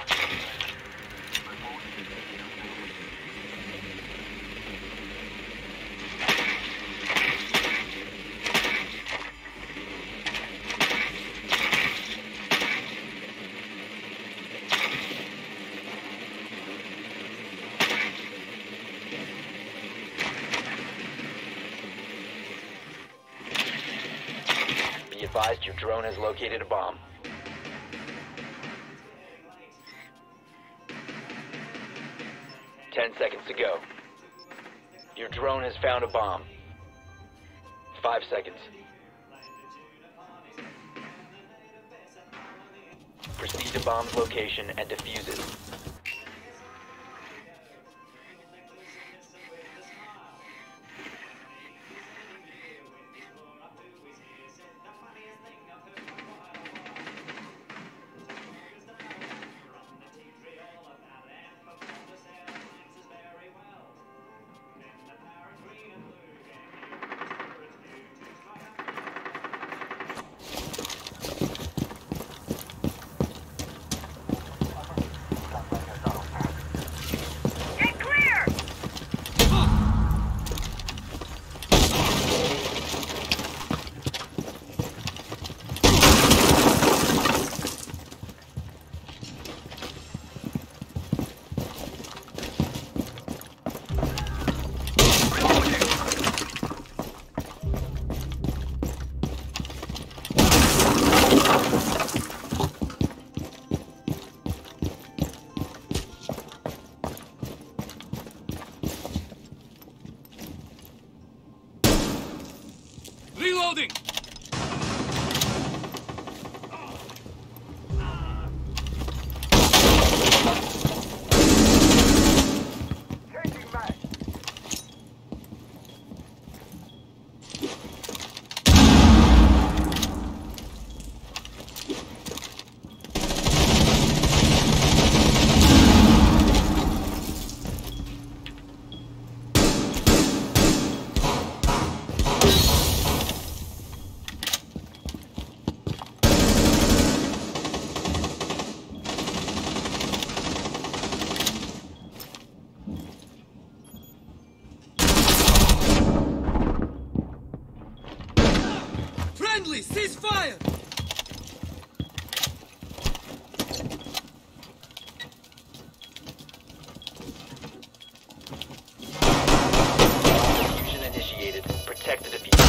S2: Be advised your drone has located a bomb. Ten seconds to go. Your drone has found a bomb. Five seconds. Proceed to bomb's location and defuse it.
S4: Reloading!
S3: Changing mag.
S4: Friendly, cease fire!
S2: Diffusion initiated. Protect the diffuser.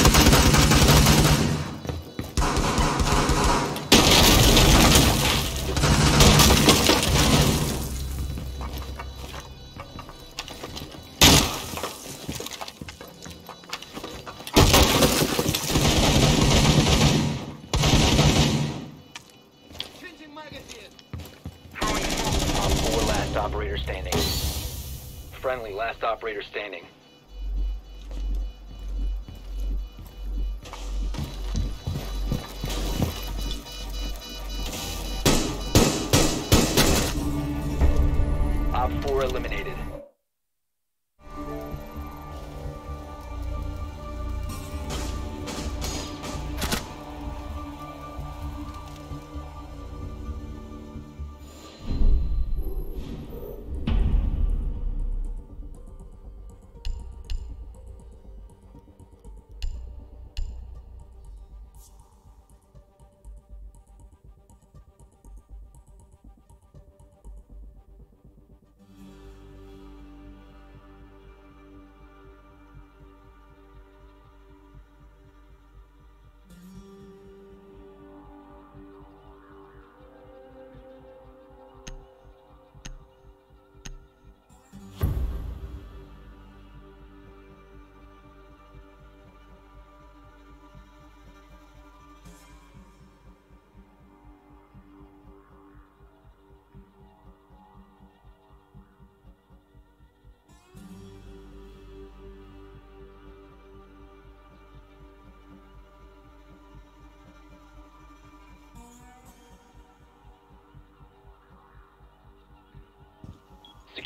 S2: Op four, last operator standing. Friendly, last operator standing. Op four eliminated.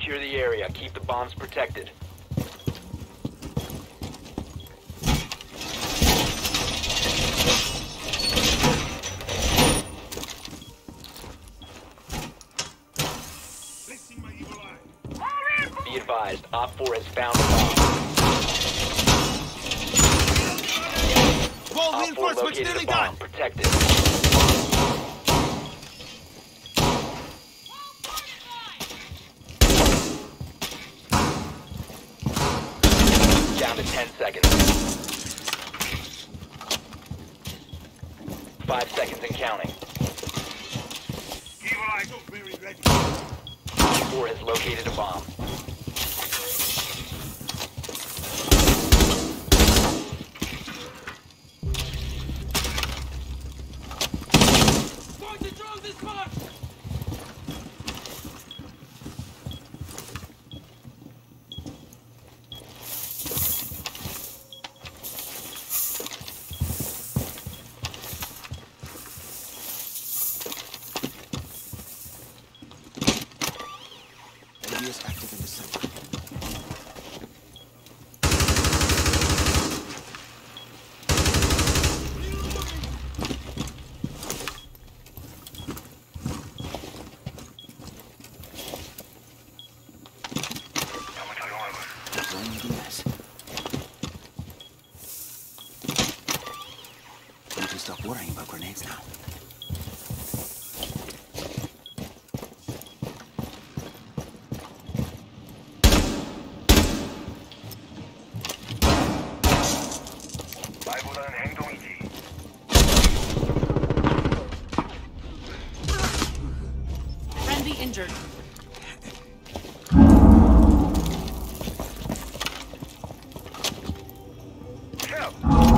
S2: Secure the area. Keep the bombs protected.
S3: Placing my evil eye.
S2: Be advised, Op four has found a bomb.
S4: Wall
S2: Op four
S4: reinforcements
S2: located
S4: nearly
S2: a
S4: done.
S2: bomb. Protect it. Down to ten seconds. Five seconds and counting.
S3: Evil eye, not very ready.
S2: Op four has located a bomb.
S4: Going to drone this mark. A D S active in the center. Zone D S. Need to stop worrying about grenades now.
S3: 말보다는 행동이지.
S7: Friendly injured.
S3: Kill.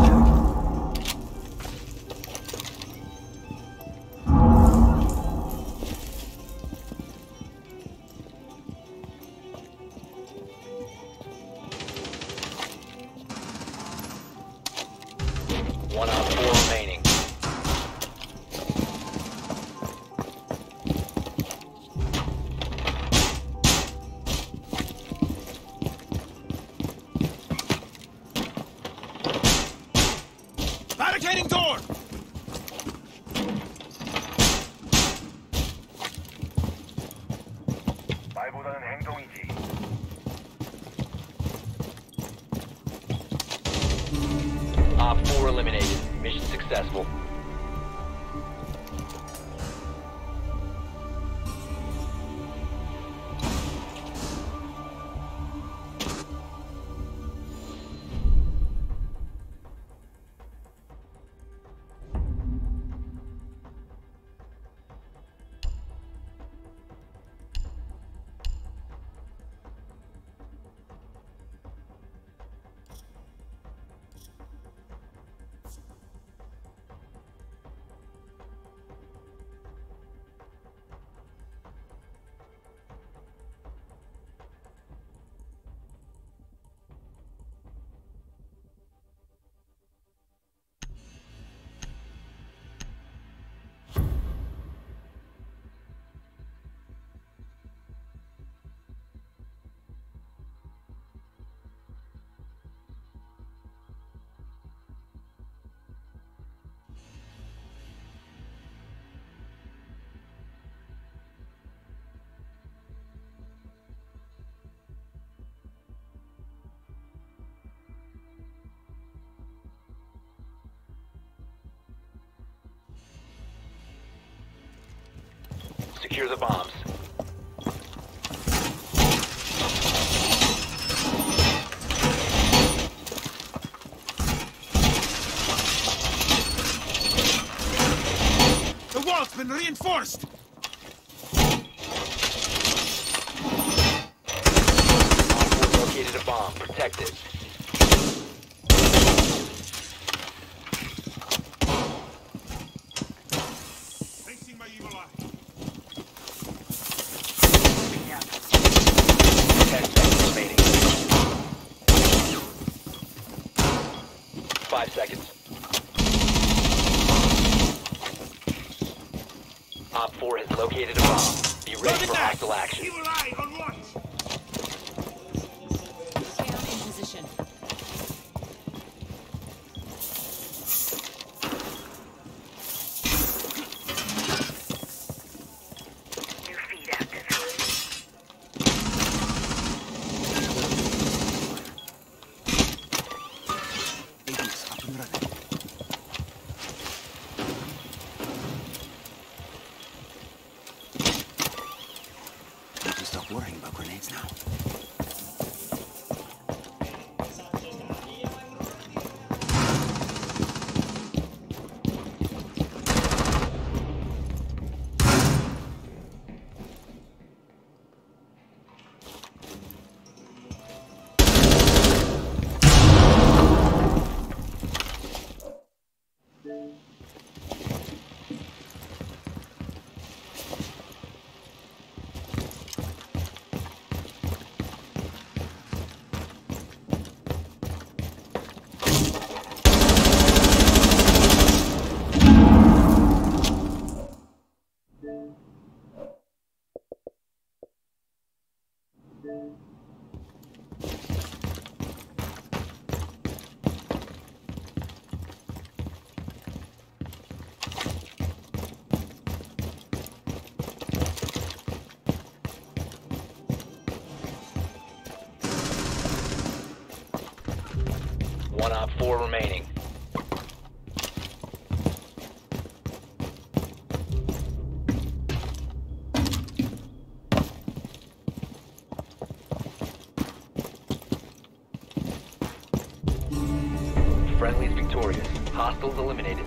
S2: One Op four remaining.
S4: Barricading door!
S3: 말보다는 행동이지.
S2: Op four eliminated. Mission successful. Secure the bombs.
S4: The wall's been reinforced!
S2: Op four located a bomb. Protect it.
S3: Placing my evil eye.
S2: Ten seconds remaining. Five seconds. Op four has located a bomb. Be ready for hostile action.
S3: Evil eye on watch.
S2: One op four remaining. Friendly's victorious. Hostiles eliminated.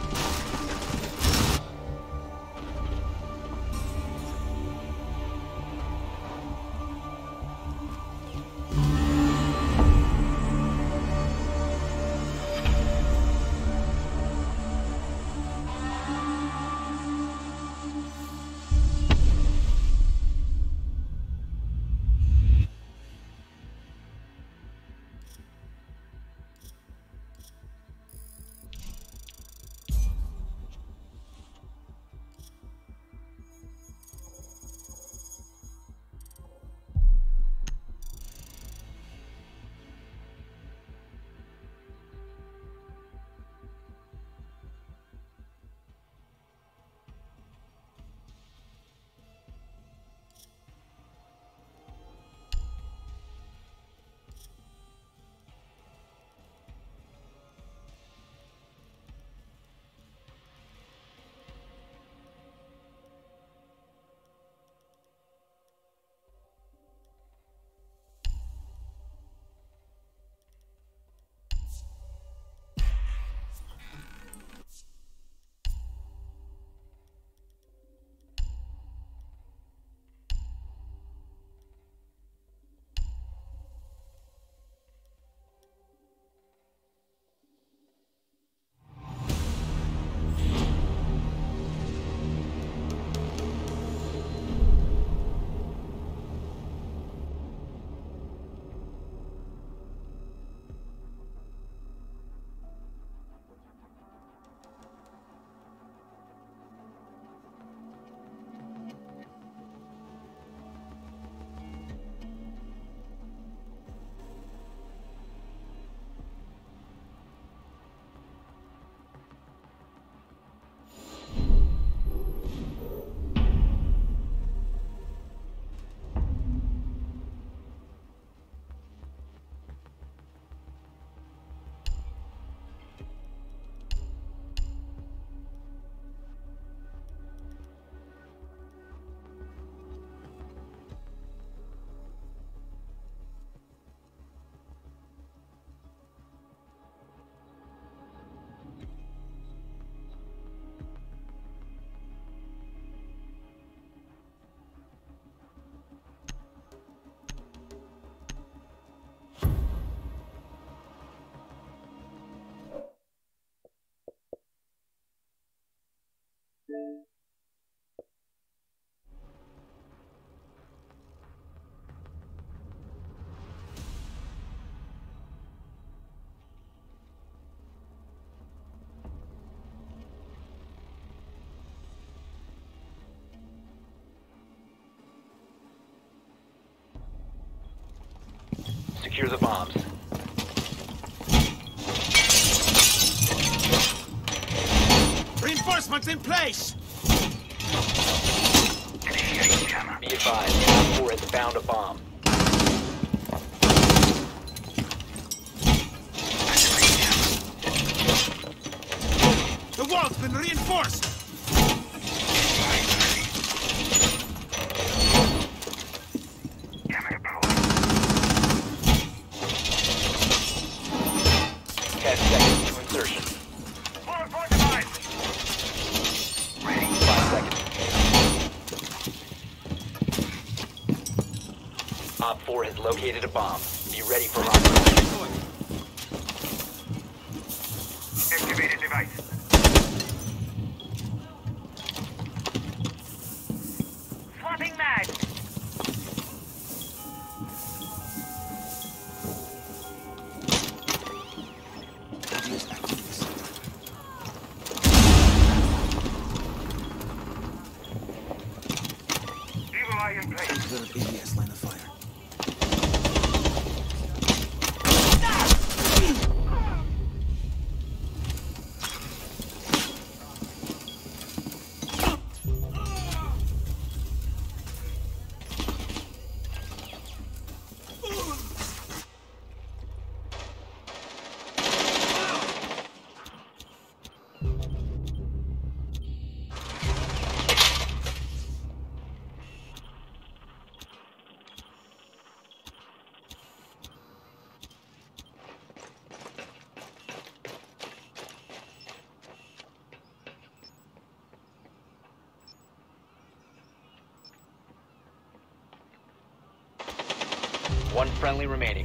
S2: Secure the bombs.
S4: Reinforcements in place!
S2: Be advised, Op four has found a bomb.
S4: The wall's been reinforced!
S2: Ten seconds to insertion.
S6: Bulletproof device.
S2: Five seconds. Op four has located a bomb. Be ready for hostile.
S3: Activated device.
S6: Swapping mag.
S3: Evil eye in place.
S4: Observe A D S line of fire.
S2: One friendly remaining.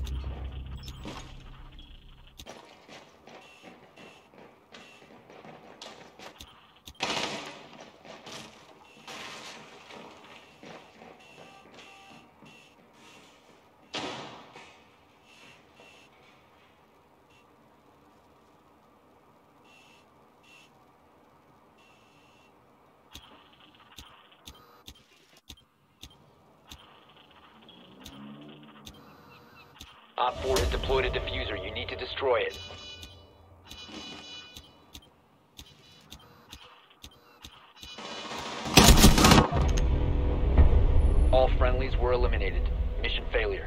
S2: Op four has deployed a diffuser. You need to destroy it. All friendlies were eliminated. Mission failure.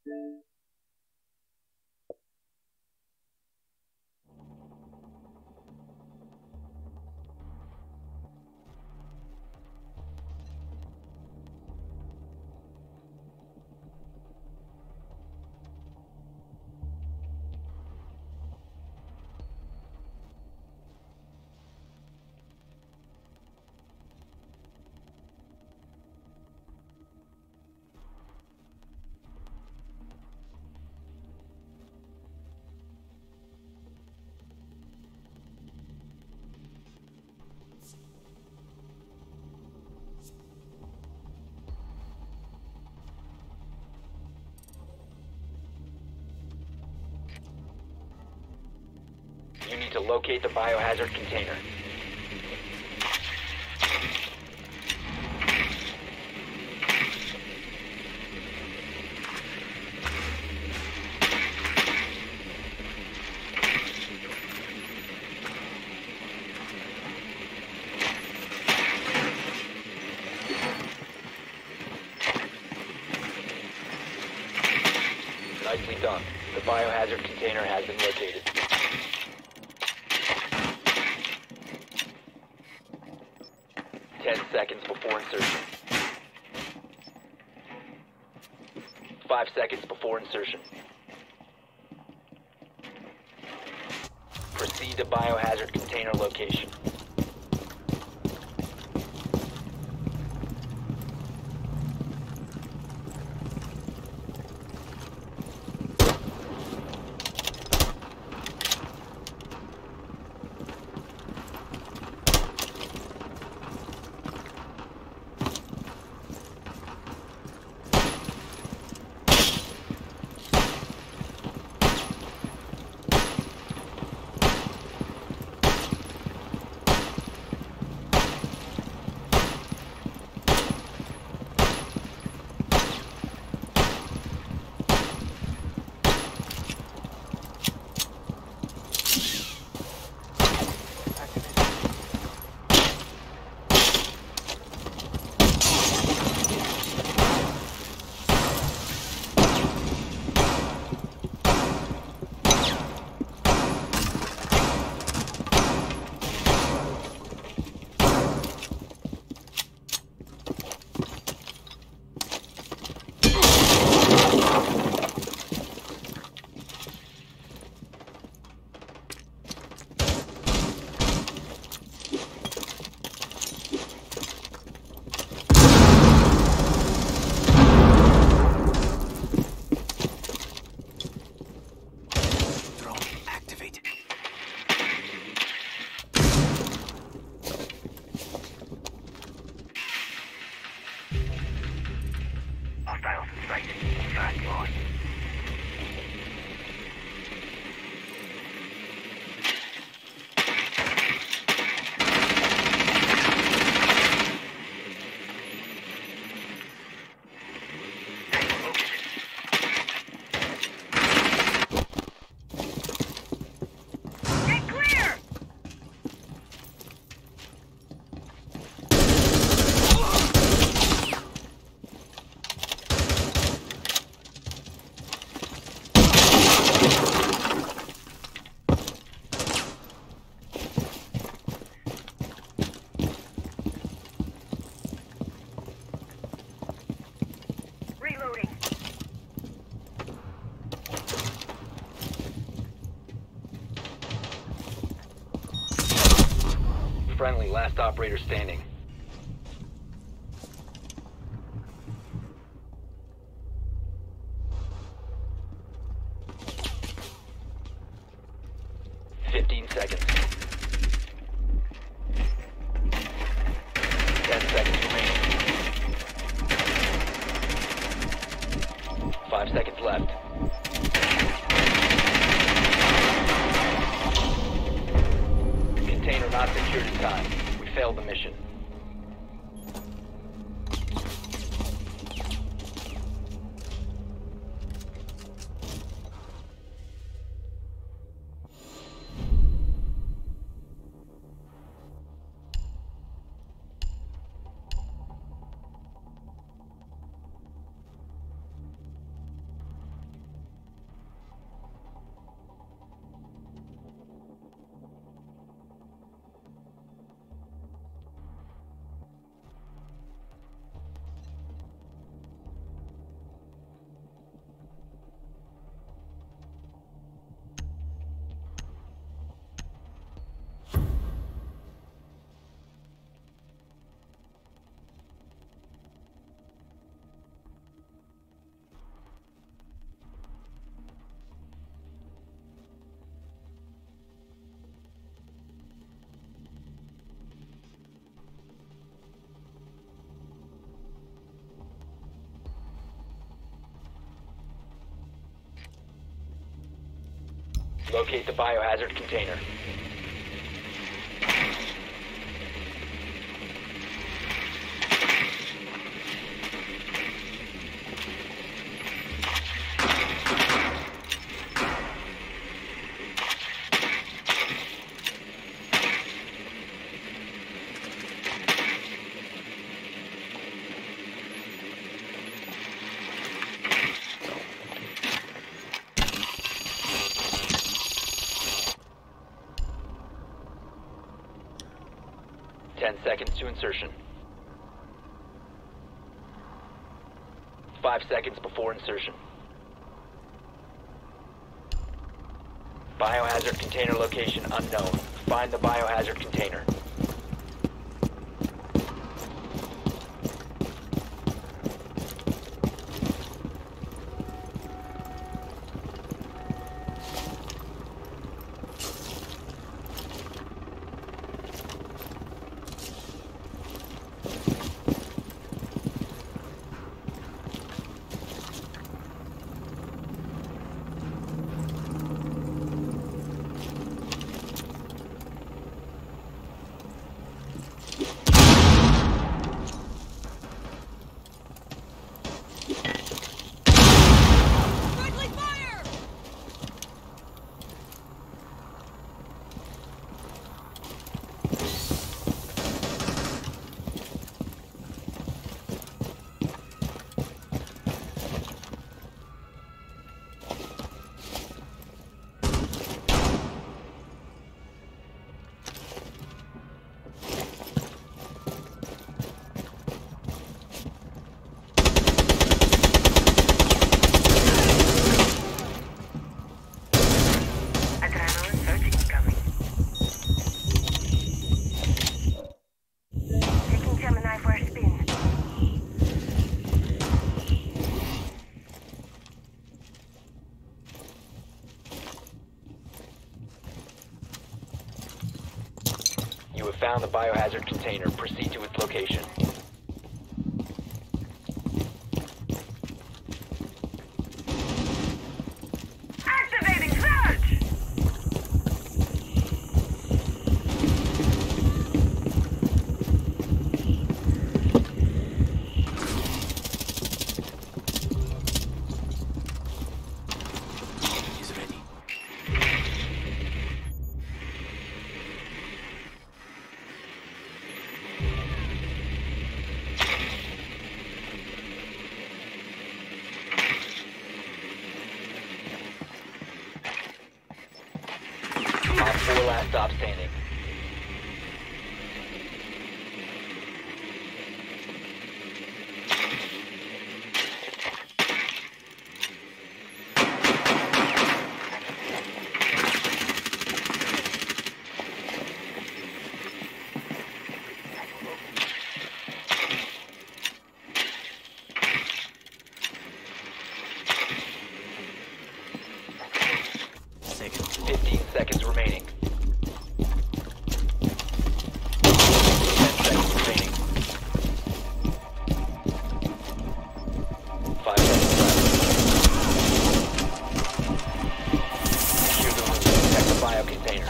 S2: You need to locate the biohazard container. Nicely done. The biohazard container has been located. Ten seconds before insertion. Five seconds before insertion. Proceed to biohazard container location.
S3: Hostiles in sight. Fast launch.
S6: Get clear! Reloading.
S2: Friendly, last operator standing. Fifteen seconds. Ten seconds remaining. Five seconds left. Container not secured in time. We failed the mission. Locate the biohazard container. Ten seconds to insertion. Five seconds before insertion. Biohazard container location unknown. Find the biohazard container.
S7: Friendly fire!
S6: Adrenaline surge incoming. Taking Gemini for a spin.
S2: You have found the biohazard container. Proceed to its location.
S6: Activating surge!
S4: He's ready.
S2: Op four last stop standing.
S4: Second.
S2: Fifteen seconds remaining. Ten seconds remaining. Five seconds left. Secure the room. Protect the bio container.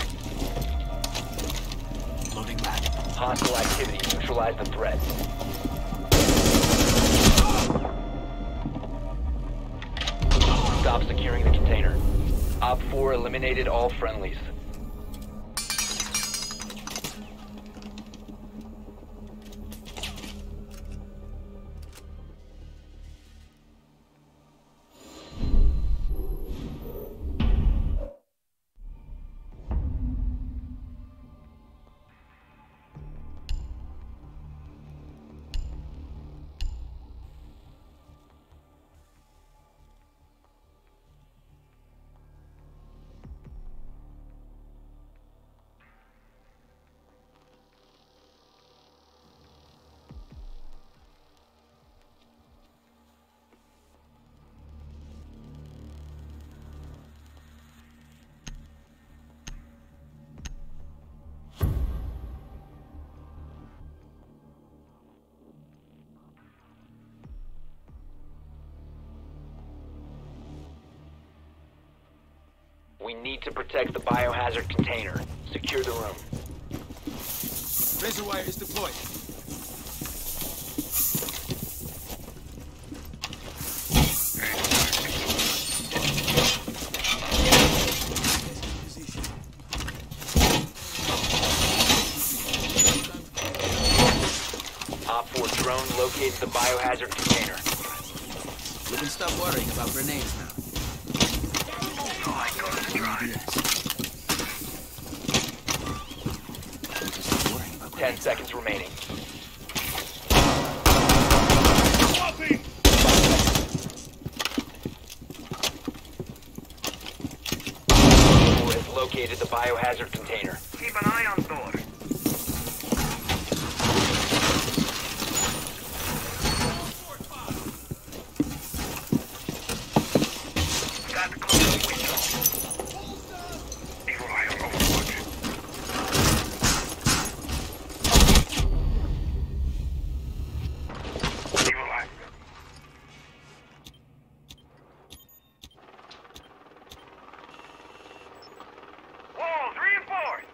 S4: Loading back.
S2: Hostile activity. Neutralize the threat. Stop securing the container. Op four eliminated all friendlies. We need to protect the biohazard container. Secure the room.
S4: Razor wire is deployed.
S2: Op four drone located the biohazard container.
S4: We can stop worrying about grenades now.
S2: Ten seconds remaining. Four has located the biohazard container.
S3: Keep an eye on door. Got the close window. Evil eye on Overwatch. Evil eye. Walls reinforced.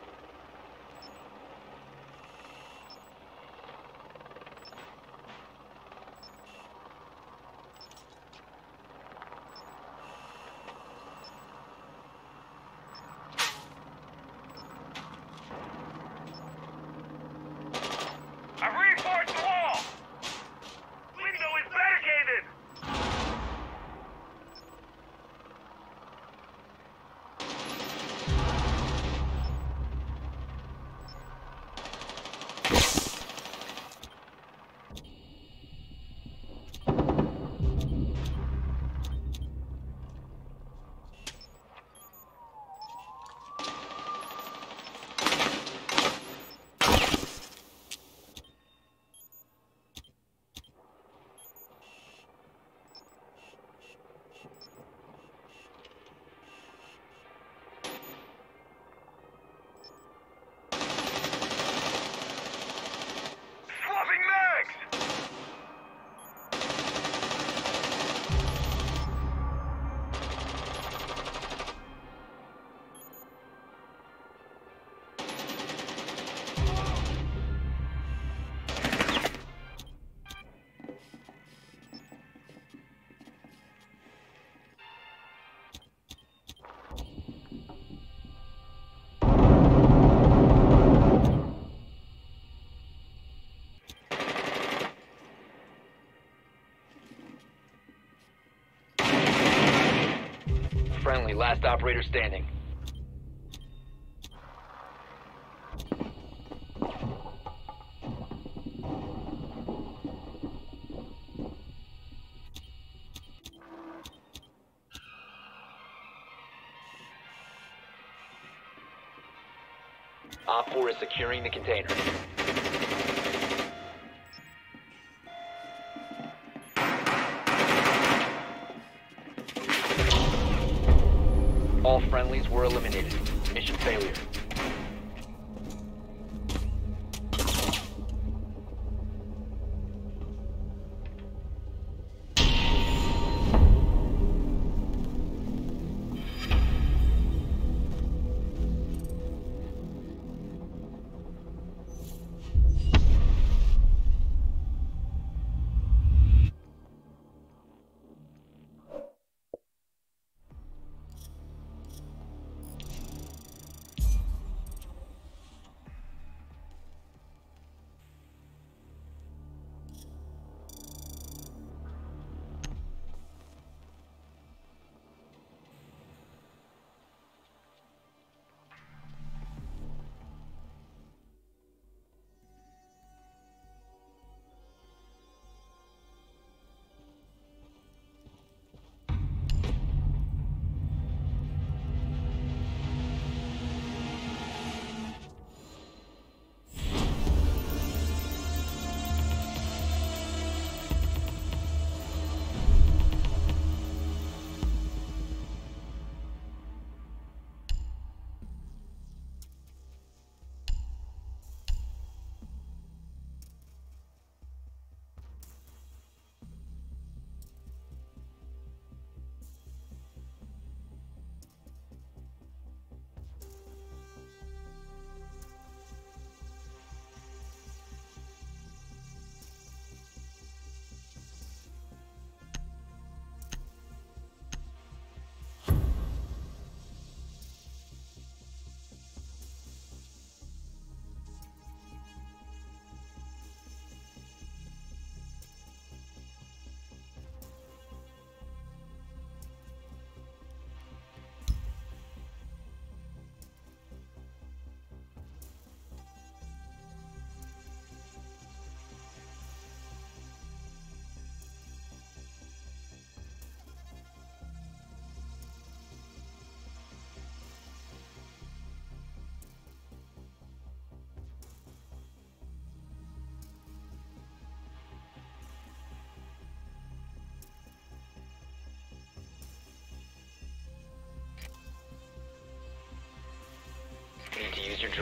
S3: I've reinforced the wall. Window is barricaded. Swapping mags.
S2: Friendly, last operator standing. Op four is securing the container. All friendlies were eliminated. Mission failure.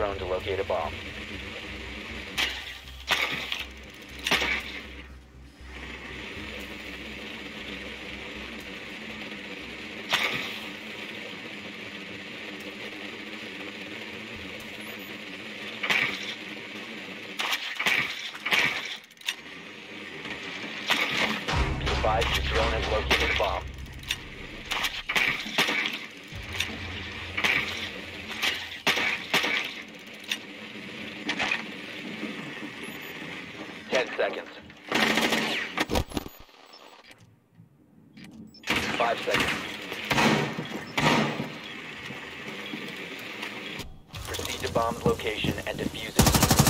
S2: drone to locate a bomb. Be advised, your drone has located a bomb. Ten seconds. Five seconds. Proceed to bomb's location and defuse it.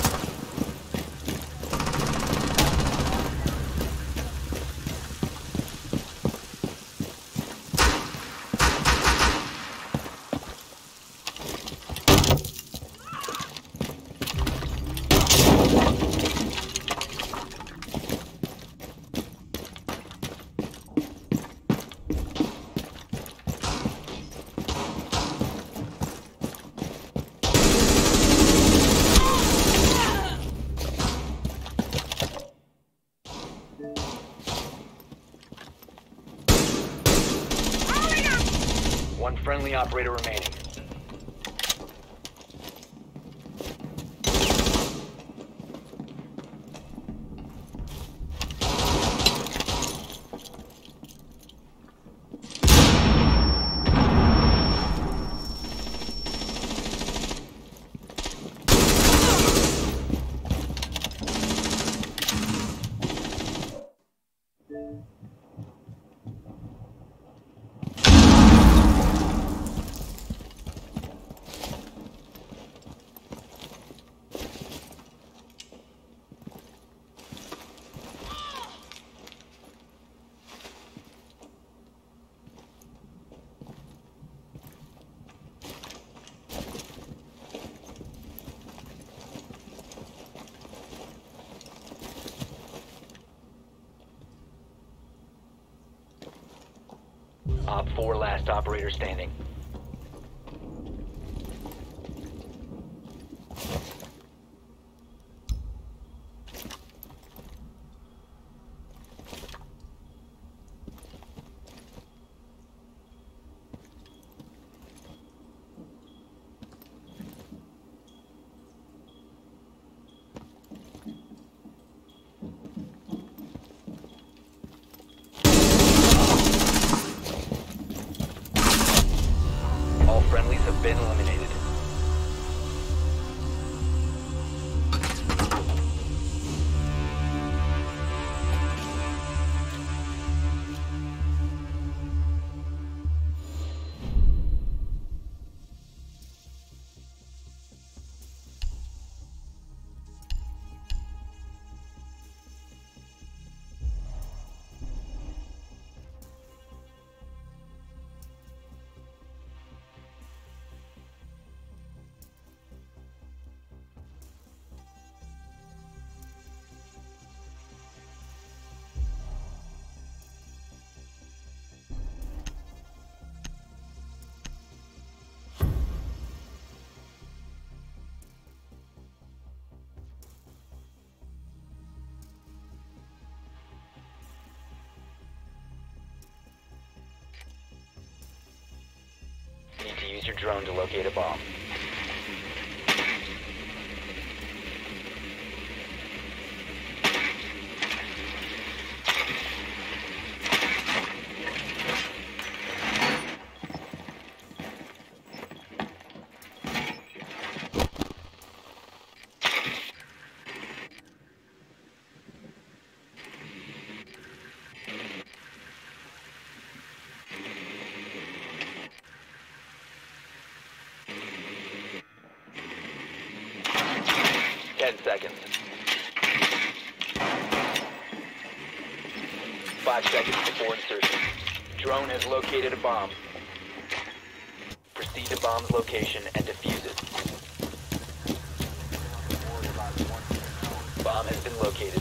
S2: One friendly operator remaining. Op four, last operator standing. All friendlies have been eliminated. Need to use your drone to locate a bomb. Ten seconds. Five seconds before insertion. Drone has located a bomb. Proceed to bomb's location and defuse it. Bomb has been located.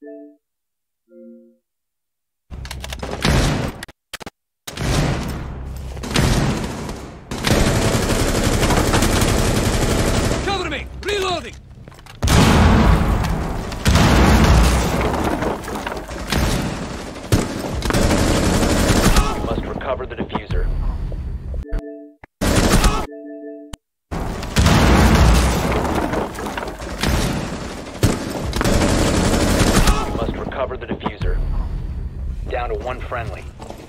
S4: Cover me! Reloading!
S2: You must recover the diffuser. You must recover the diffuser. Down to one friendly.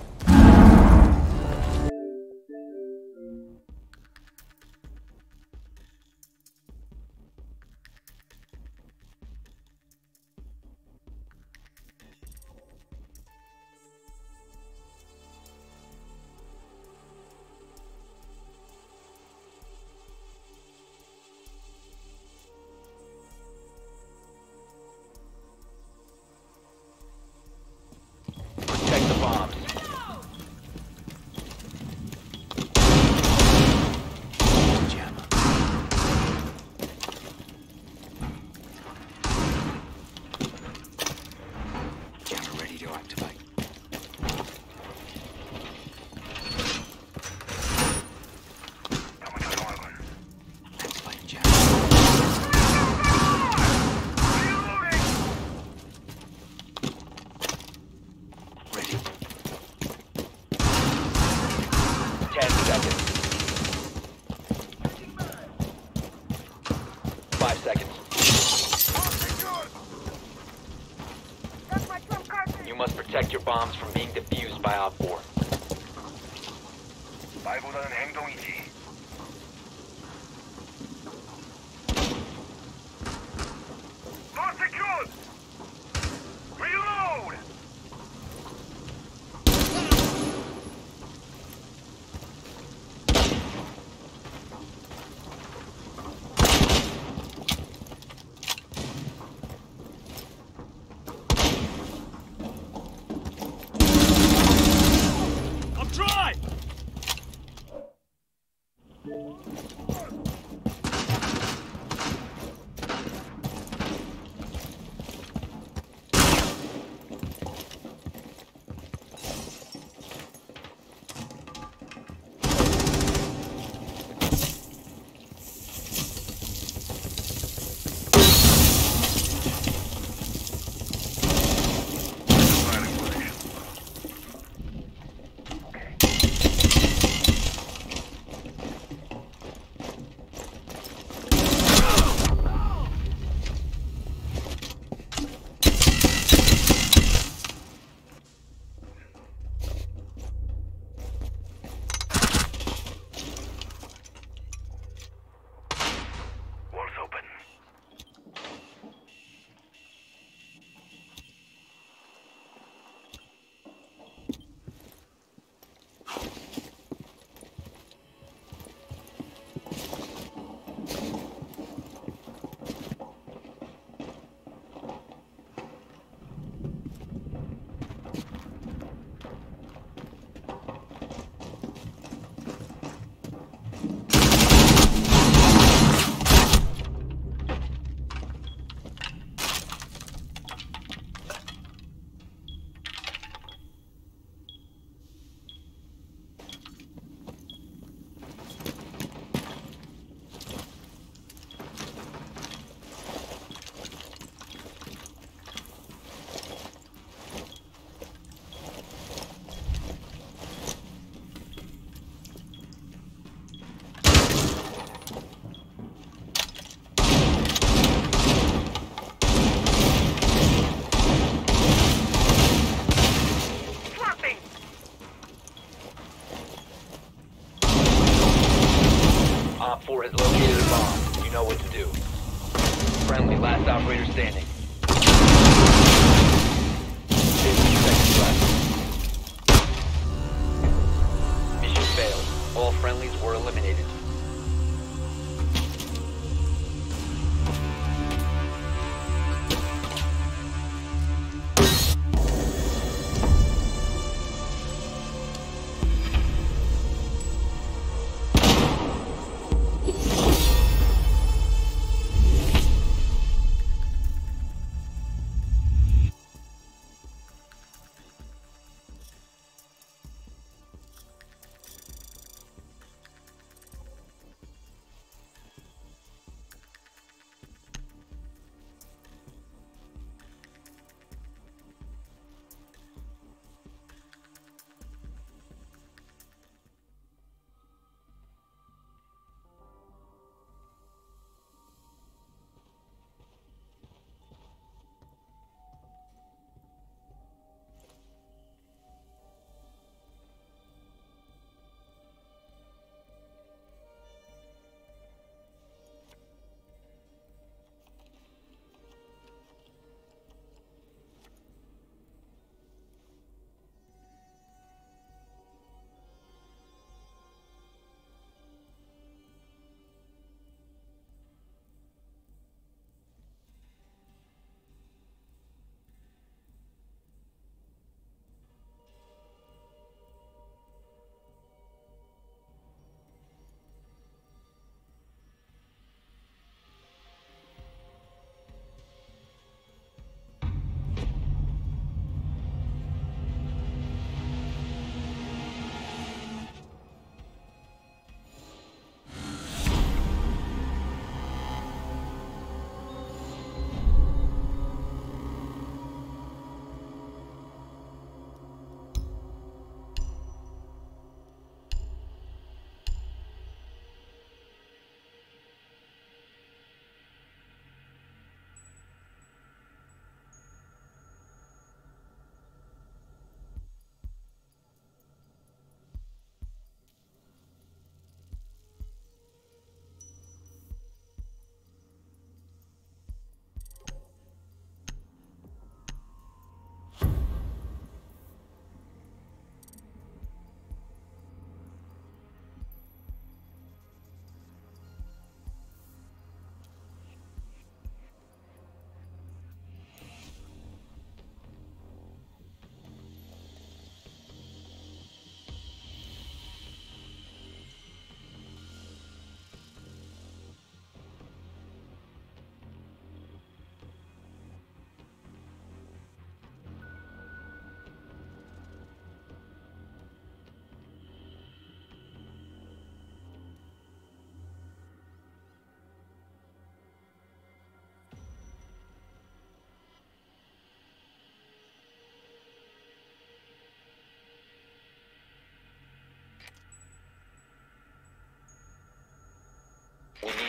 S2: Protect the bombs.
S4: Jammer ready to activate.
S3: Estamos a orden.
S4: Activate jammer. Ready.
S2: Ten seconds. Five seconds.
S6: That's my trump card.
S2: You must protect your bombs from being defused by Op four.
S3: 말보다는 행동이지. Not secured. Reload.
S4: I'm dry!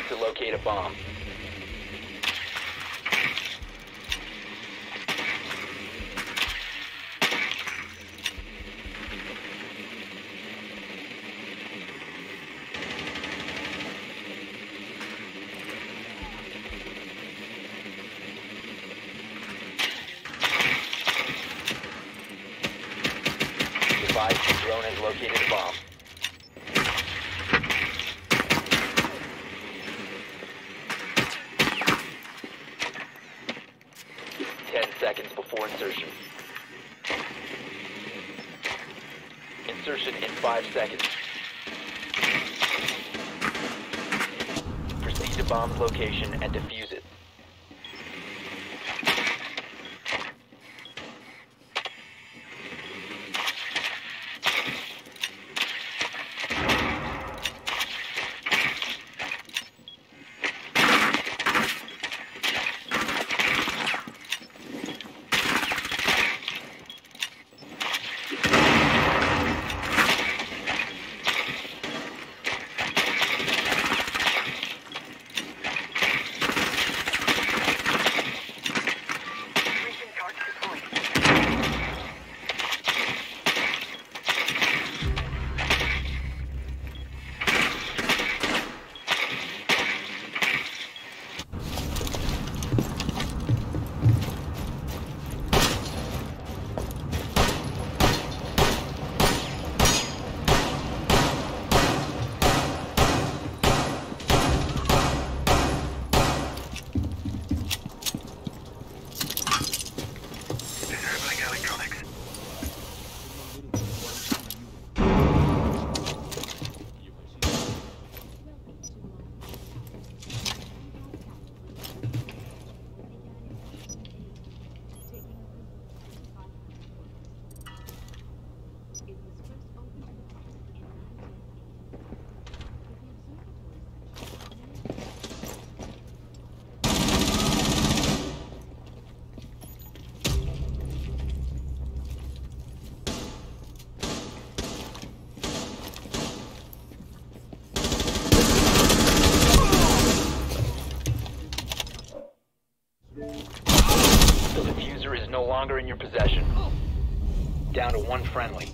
S2: to locate a bomb. Advise the drone has located a bomb. Ten seconds before insertion. Insertion in five seconds. Proceed to bomb's location and defuse it.
S6: Breaching charge deployed.
S3: Disabling electronics.
S2: The diffuser is no longer in your possession. Down to one friendly.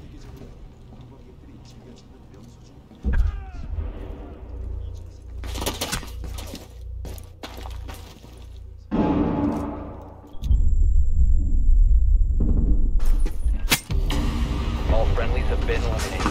S2: All friendlies have been eliminated.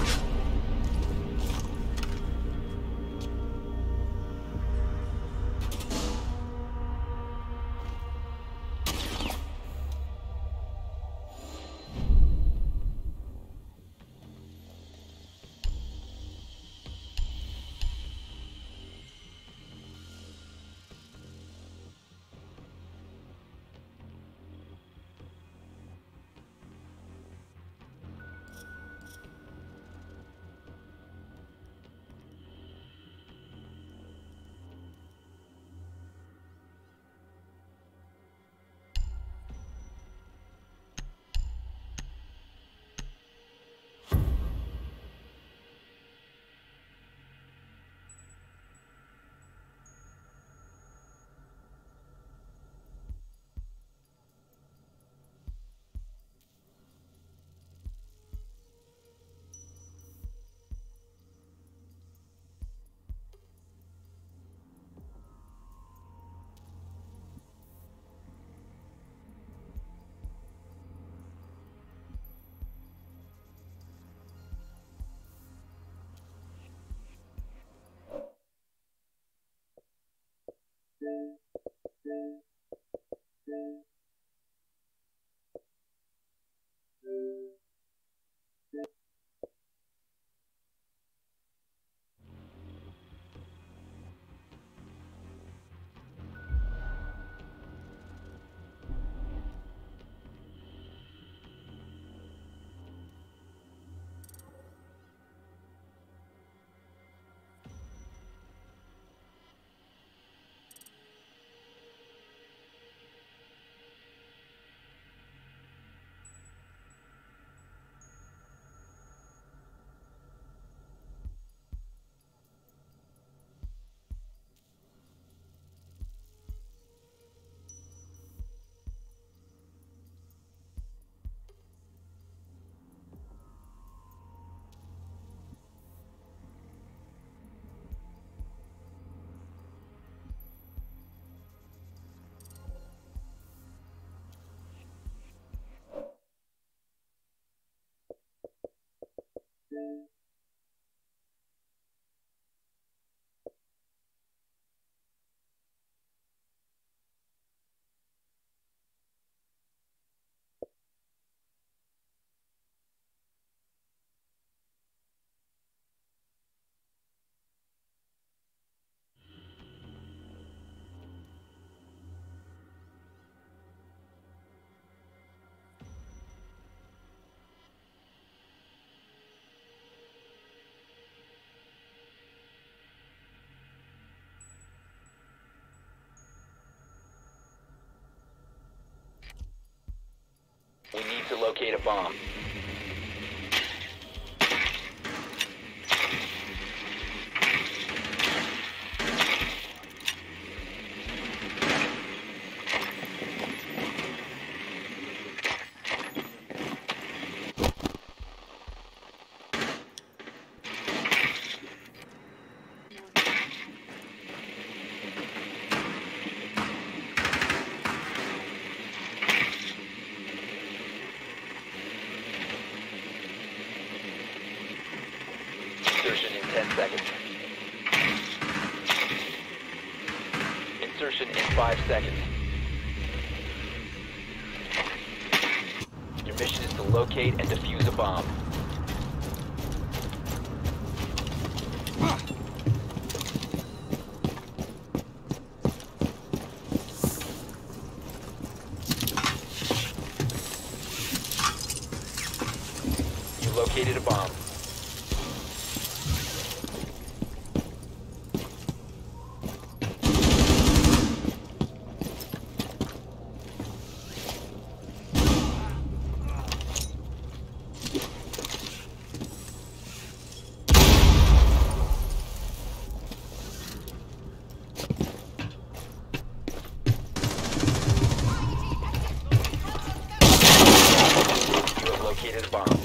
S2: We need to locate a bomb. Insertion in ten seconds. Insertion in five seconds. Your mission is to locate and defuse a bomb. You located a bomb. Located a bomb.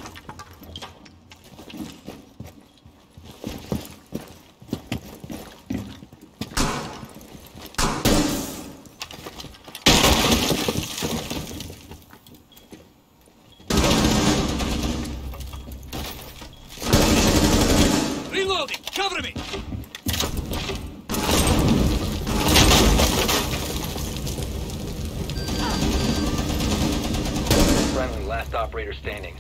S4: Reloading! Cover me!
S2: Friendly, last operator standing.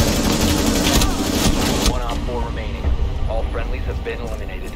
S2: One op four remaining. All friendlies have been eliminated.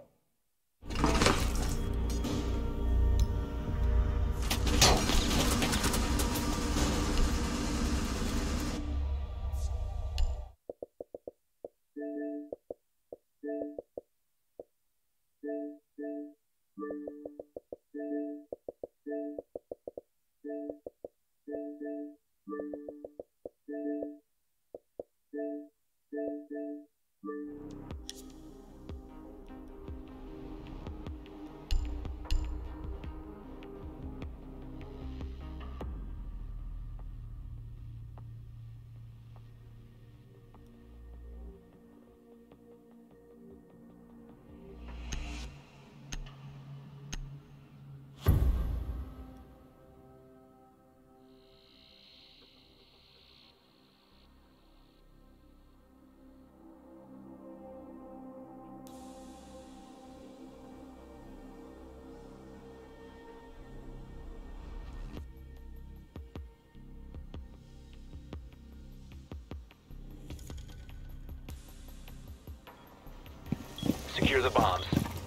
S2: Secure the bombs.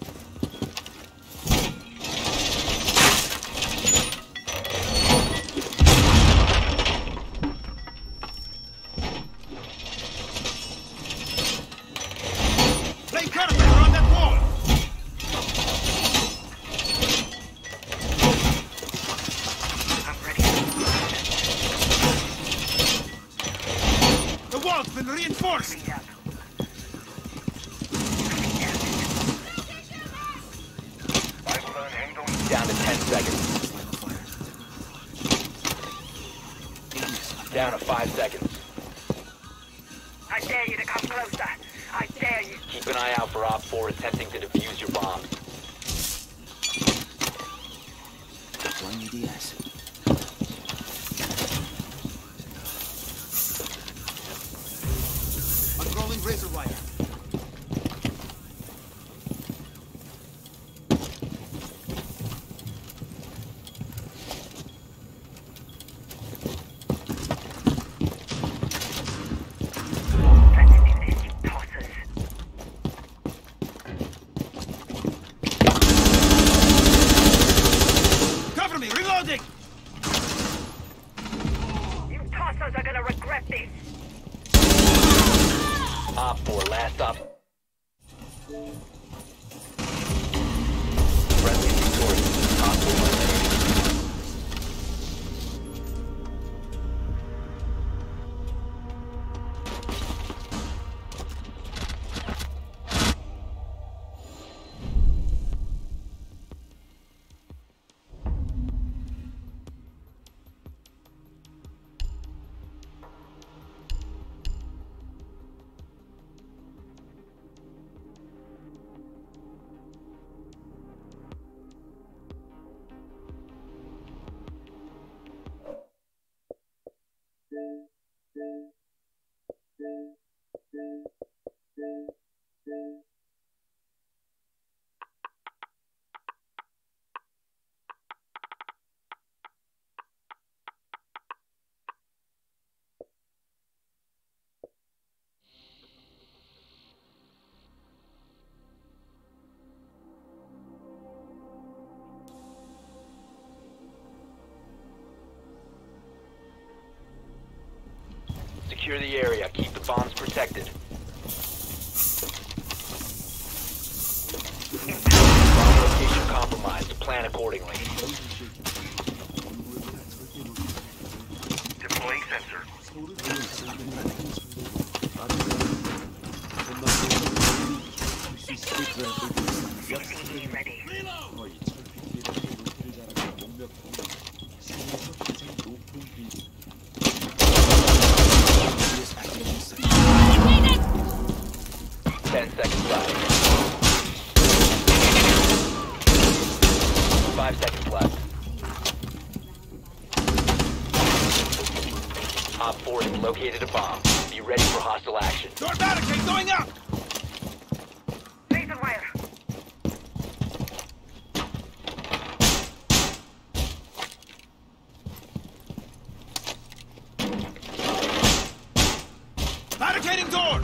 S3: Play current around that wall! I'm ready. The wall's been reinforced!
S2: Down to ten seconds. Down to five seconds.
S6: I dare you to come closer. I dare you.
S2: Keep an eye out for op four attempting to defuse your bombs.
S4: Deploying E D S. Unrolling rim. razor wire. Cover me, reloading!
S6: You tossers are gonna regret this.
S2: Op four, last stop. Friendly victorious. Hostile eliminated. Secure the area. Keep the bombs protected. Bomb location compromised. Plan accordingly.
S3: Deploying sensor.
S6: Be ready.
S2: Ten seconds left. Five seconds left. Op four has located a bomb. Be ready for hostile action.
S4: Door barricade going up!
S6: Razor wire.
S4: Barricading door!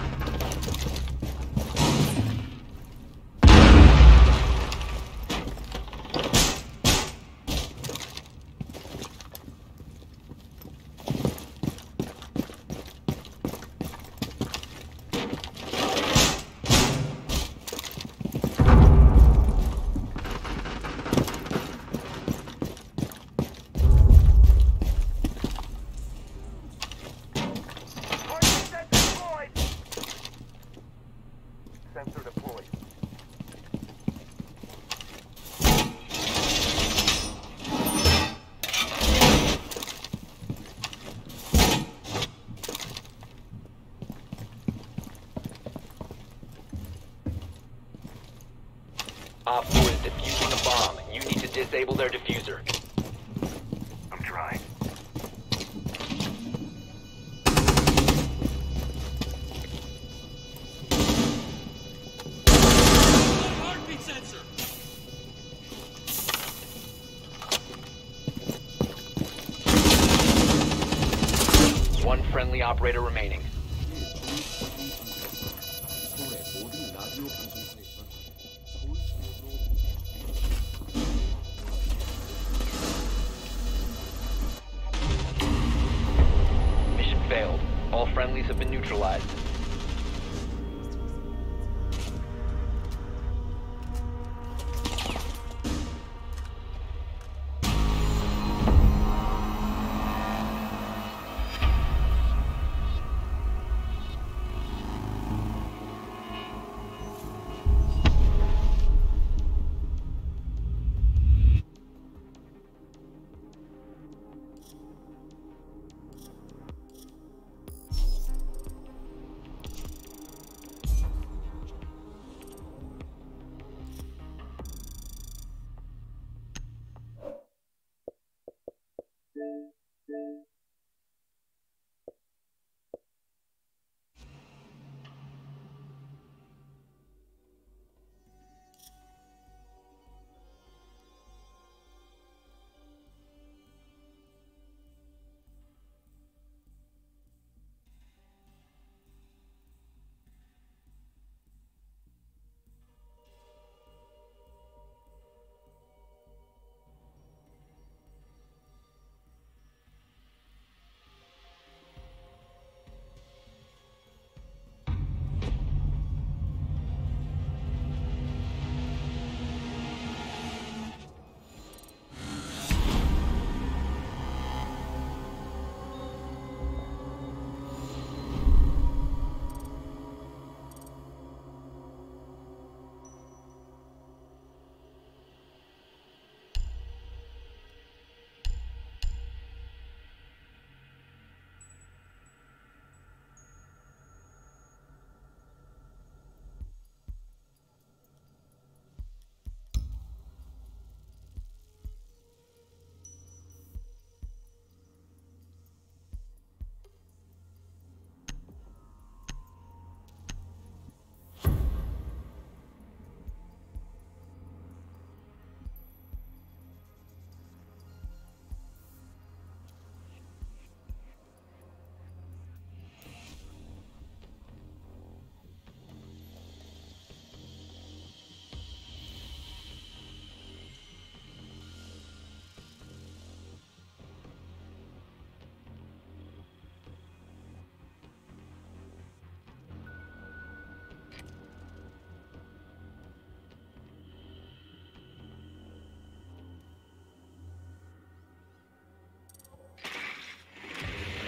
S3: Sensor deployed.
S2: Op four is defusing a bomb. You need to disable their diffuser.
S3: I'm trying.
S4: Heartbeat sensor!
S2: One friendly operator remaining. Mission failed. All friendlies have been neutralized.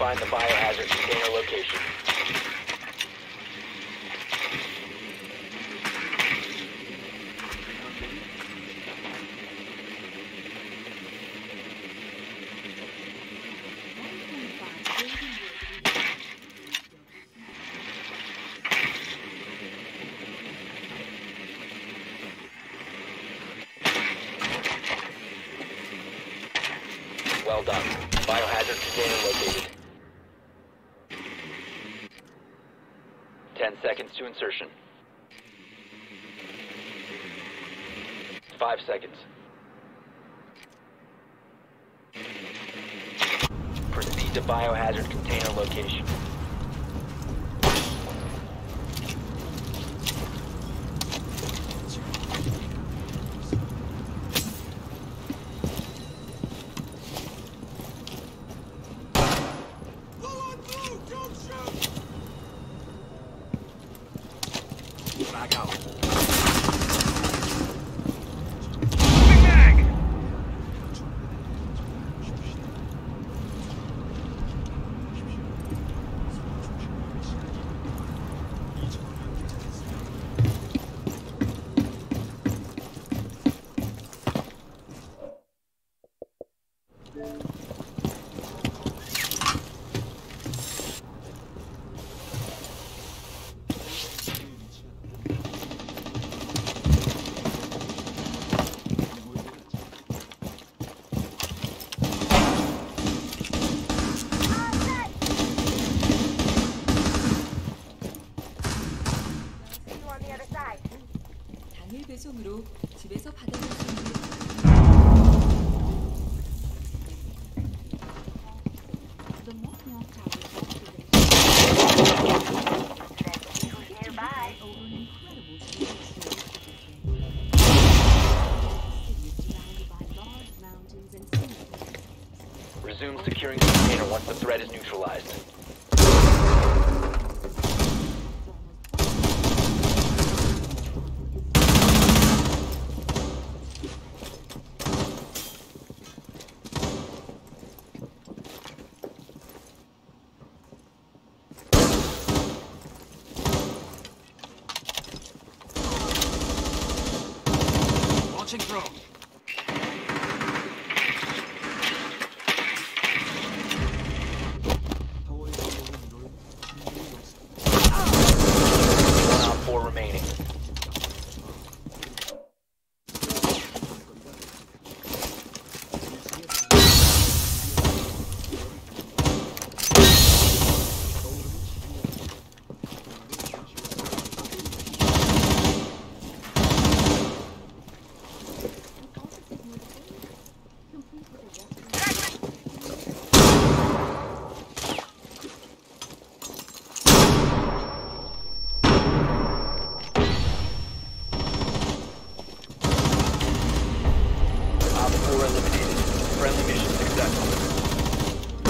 S2: Find the biohazard container location. Well done. Biohazard container located. Ten seconds to insertion. Five seconds. Proceed to biohazard container location.
S4: Back out.
S3: Big bag!
S6: See you on the other side.
S7: 당일 배송으로 집에서 받아볼 수 있는
S6: Who's nearby?
S2: Resume securing the container once the threat is neutralized.
S4: Launching throw.
S2: One op four remaining. Op four eliminated. Friendly mission successful.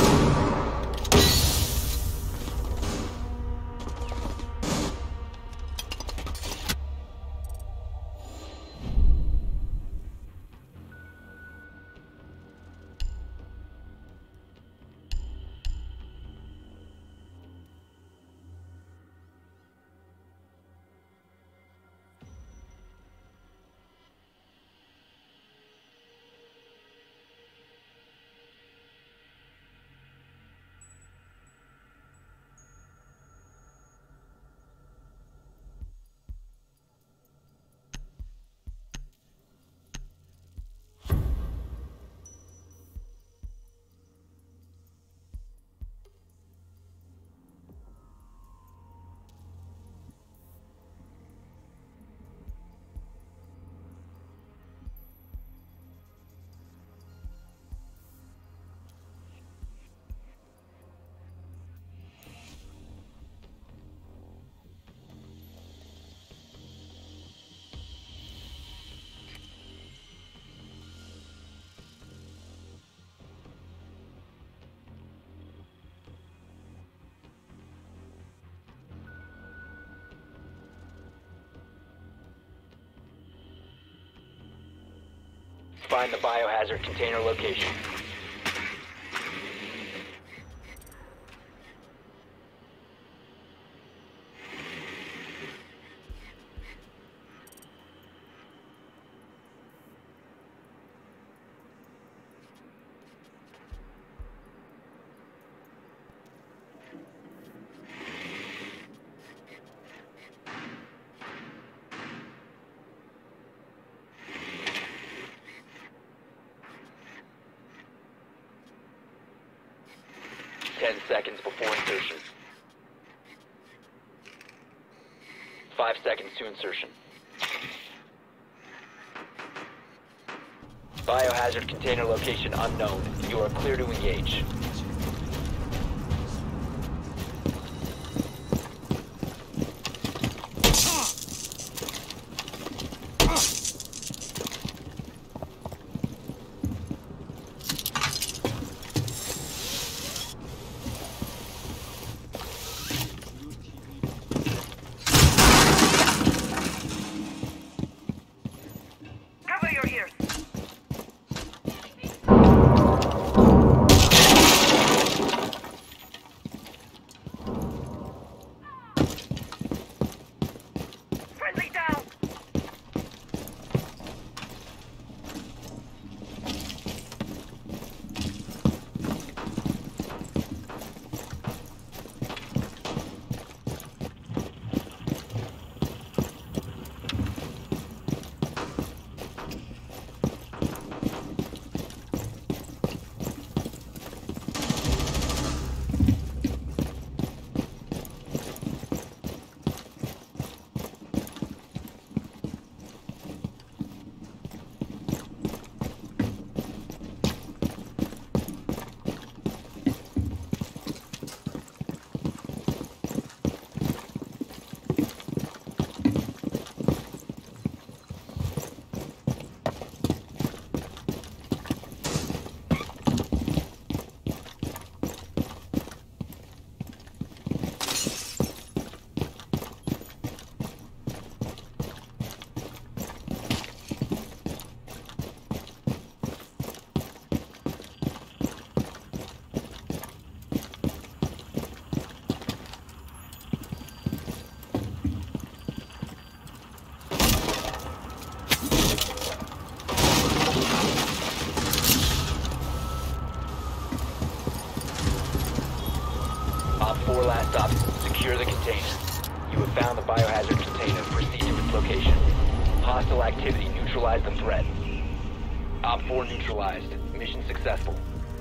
S2: Find the biohazard container location. Ten seconds before insertion. Five seconds to insertion. Biohazard container location unknown. You are clear to engage.
S6: Cover your ears. Friendly down.
S2: Op four last stop. Secure the container. You have found the biohazard container. Proceed to its location. Hostile activity. Neutralize the threat. Op four neutralized. Mission successful.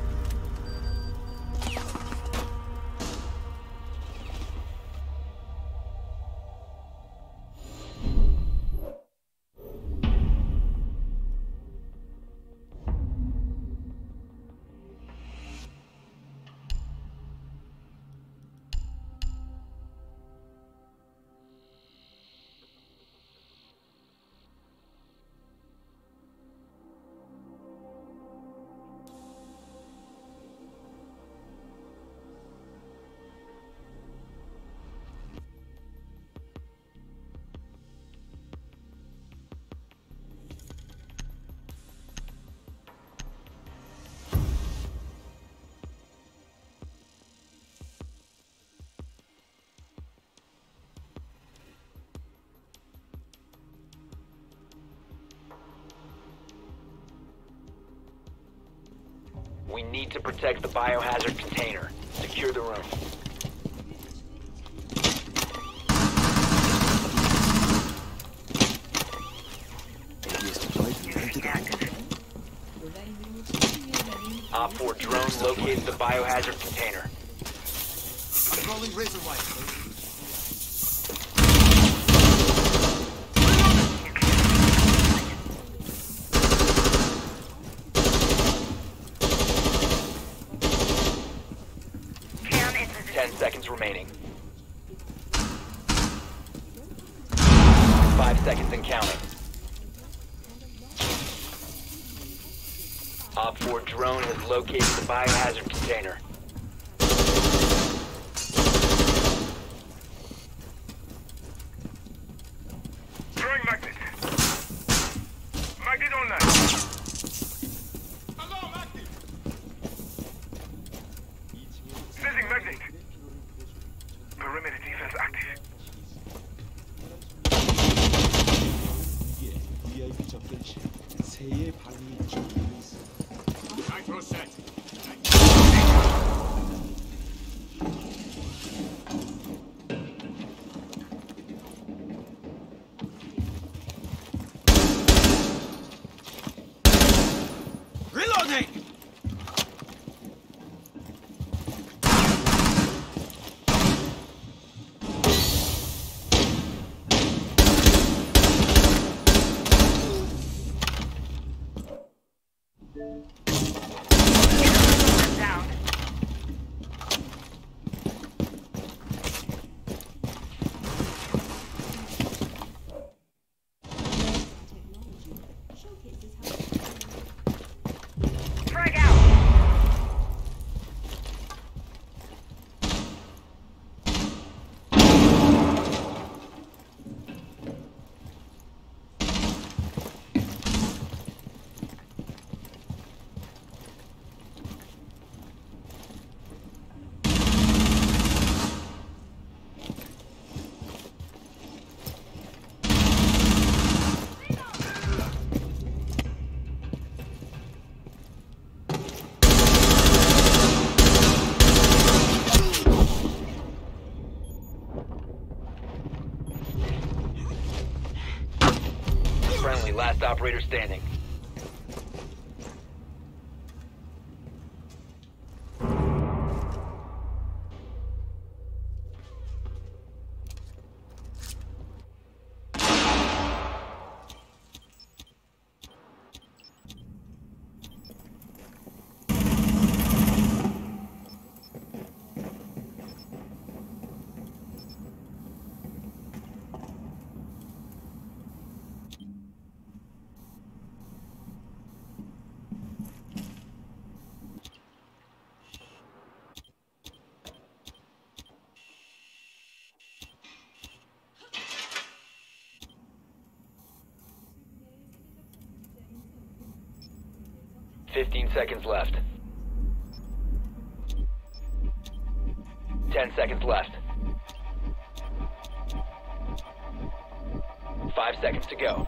S2: We need to protect the biohazard container. Secure the room.
S4: A D S deployed and ready to go.
S2: Op four drone located the biohazard container.
S4: Rolling razor wire.
S2: Ten seconds remaining. Five seconds and counting. Op four drone has located the biohazard container.
S3: Throwing magnet. Magnet online. Alarm active. Sending magnet. Perimeter defense active.
S5: 브이아이피 접근 시 새해 방위 준비되어 있습니다.
S3: Nitro set.
S2: operator standing. Fifteen seconds left. Ten seconds left. Five seconds to go.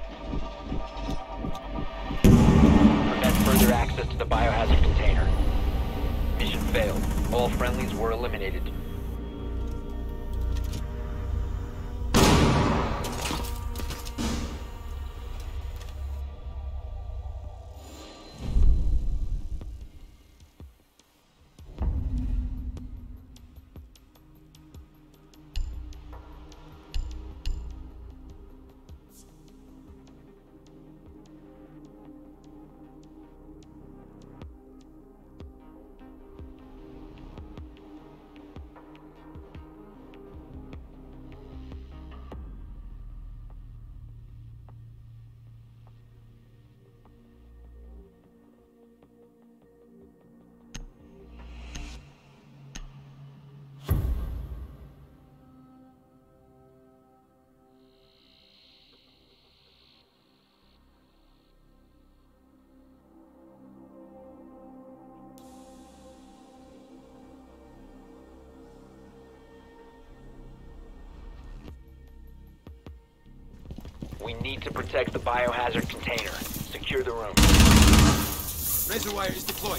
S2: Prevent further access to the biohazard container. Mission failed. All friendlies were eliminated. We need to protect the biohazard container. Secure the room.
S4: Razor wire is deployed.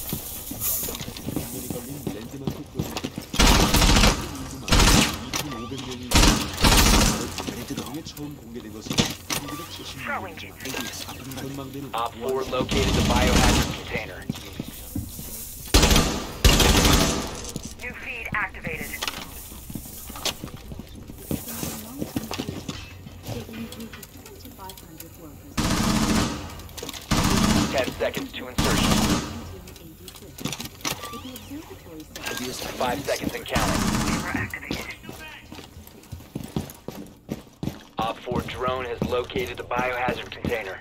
S2: Op four located the biohazard container.
S6: New feed activated.
S2: Ten seconds to insertion. Five seconds and counting.
S6: We're activated.
S2: Op four drone has located the biohazard container.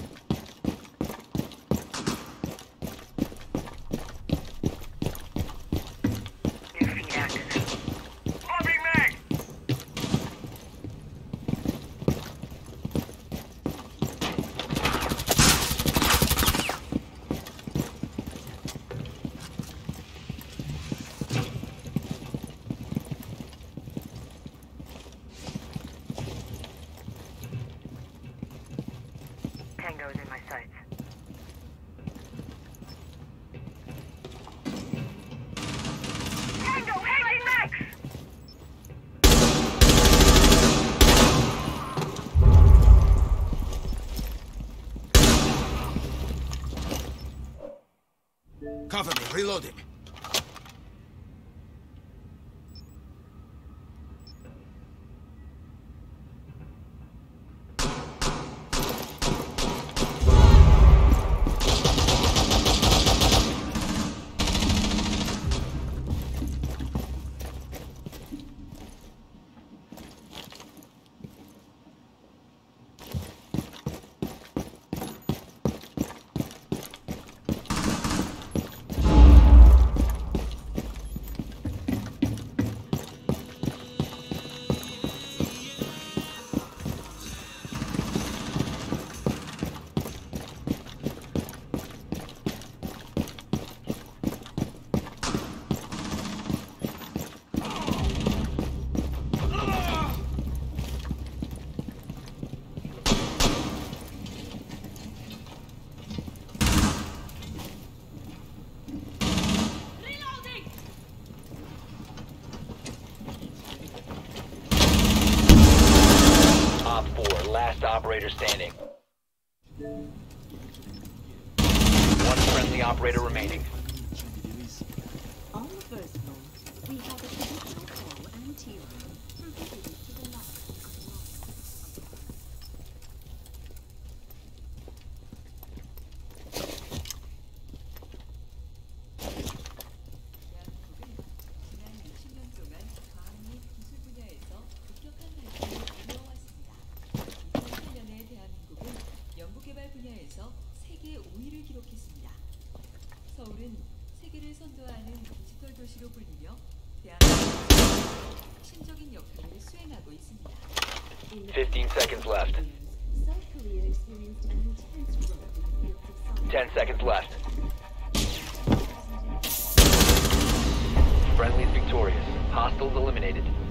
S6: New feed active. Moving mag! Tango is in my sights. Tango, hitting max!
S4: Cover me, reloading.
S2: Op four, last operator standing. One friendly operator remaining.
S5: On the first floor, we have a traditional hall and tea room prohibited to the left of the lobby.
S7: 대한민국은 지난 육십 년 동안 과학 및 기술 분야에서 급격한 발전을 이루어왔습니다. 이천팔 년에 대한민국은 연구개발 분야에서 세계 오 위를 기록했습니다. 서울은 세계를 선도하는 디지털 도시로 불리며 대한민국은 핵심적인 역할을 수행하고 있습니다.
S2: fifteen seconds left.
S5: South Korea experienced an intense growth in the fields of science.
S2: ten seconds left. Friendly's victorious. Hostiles eliminated.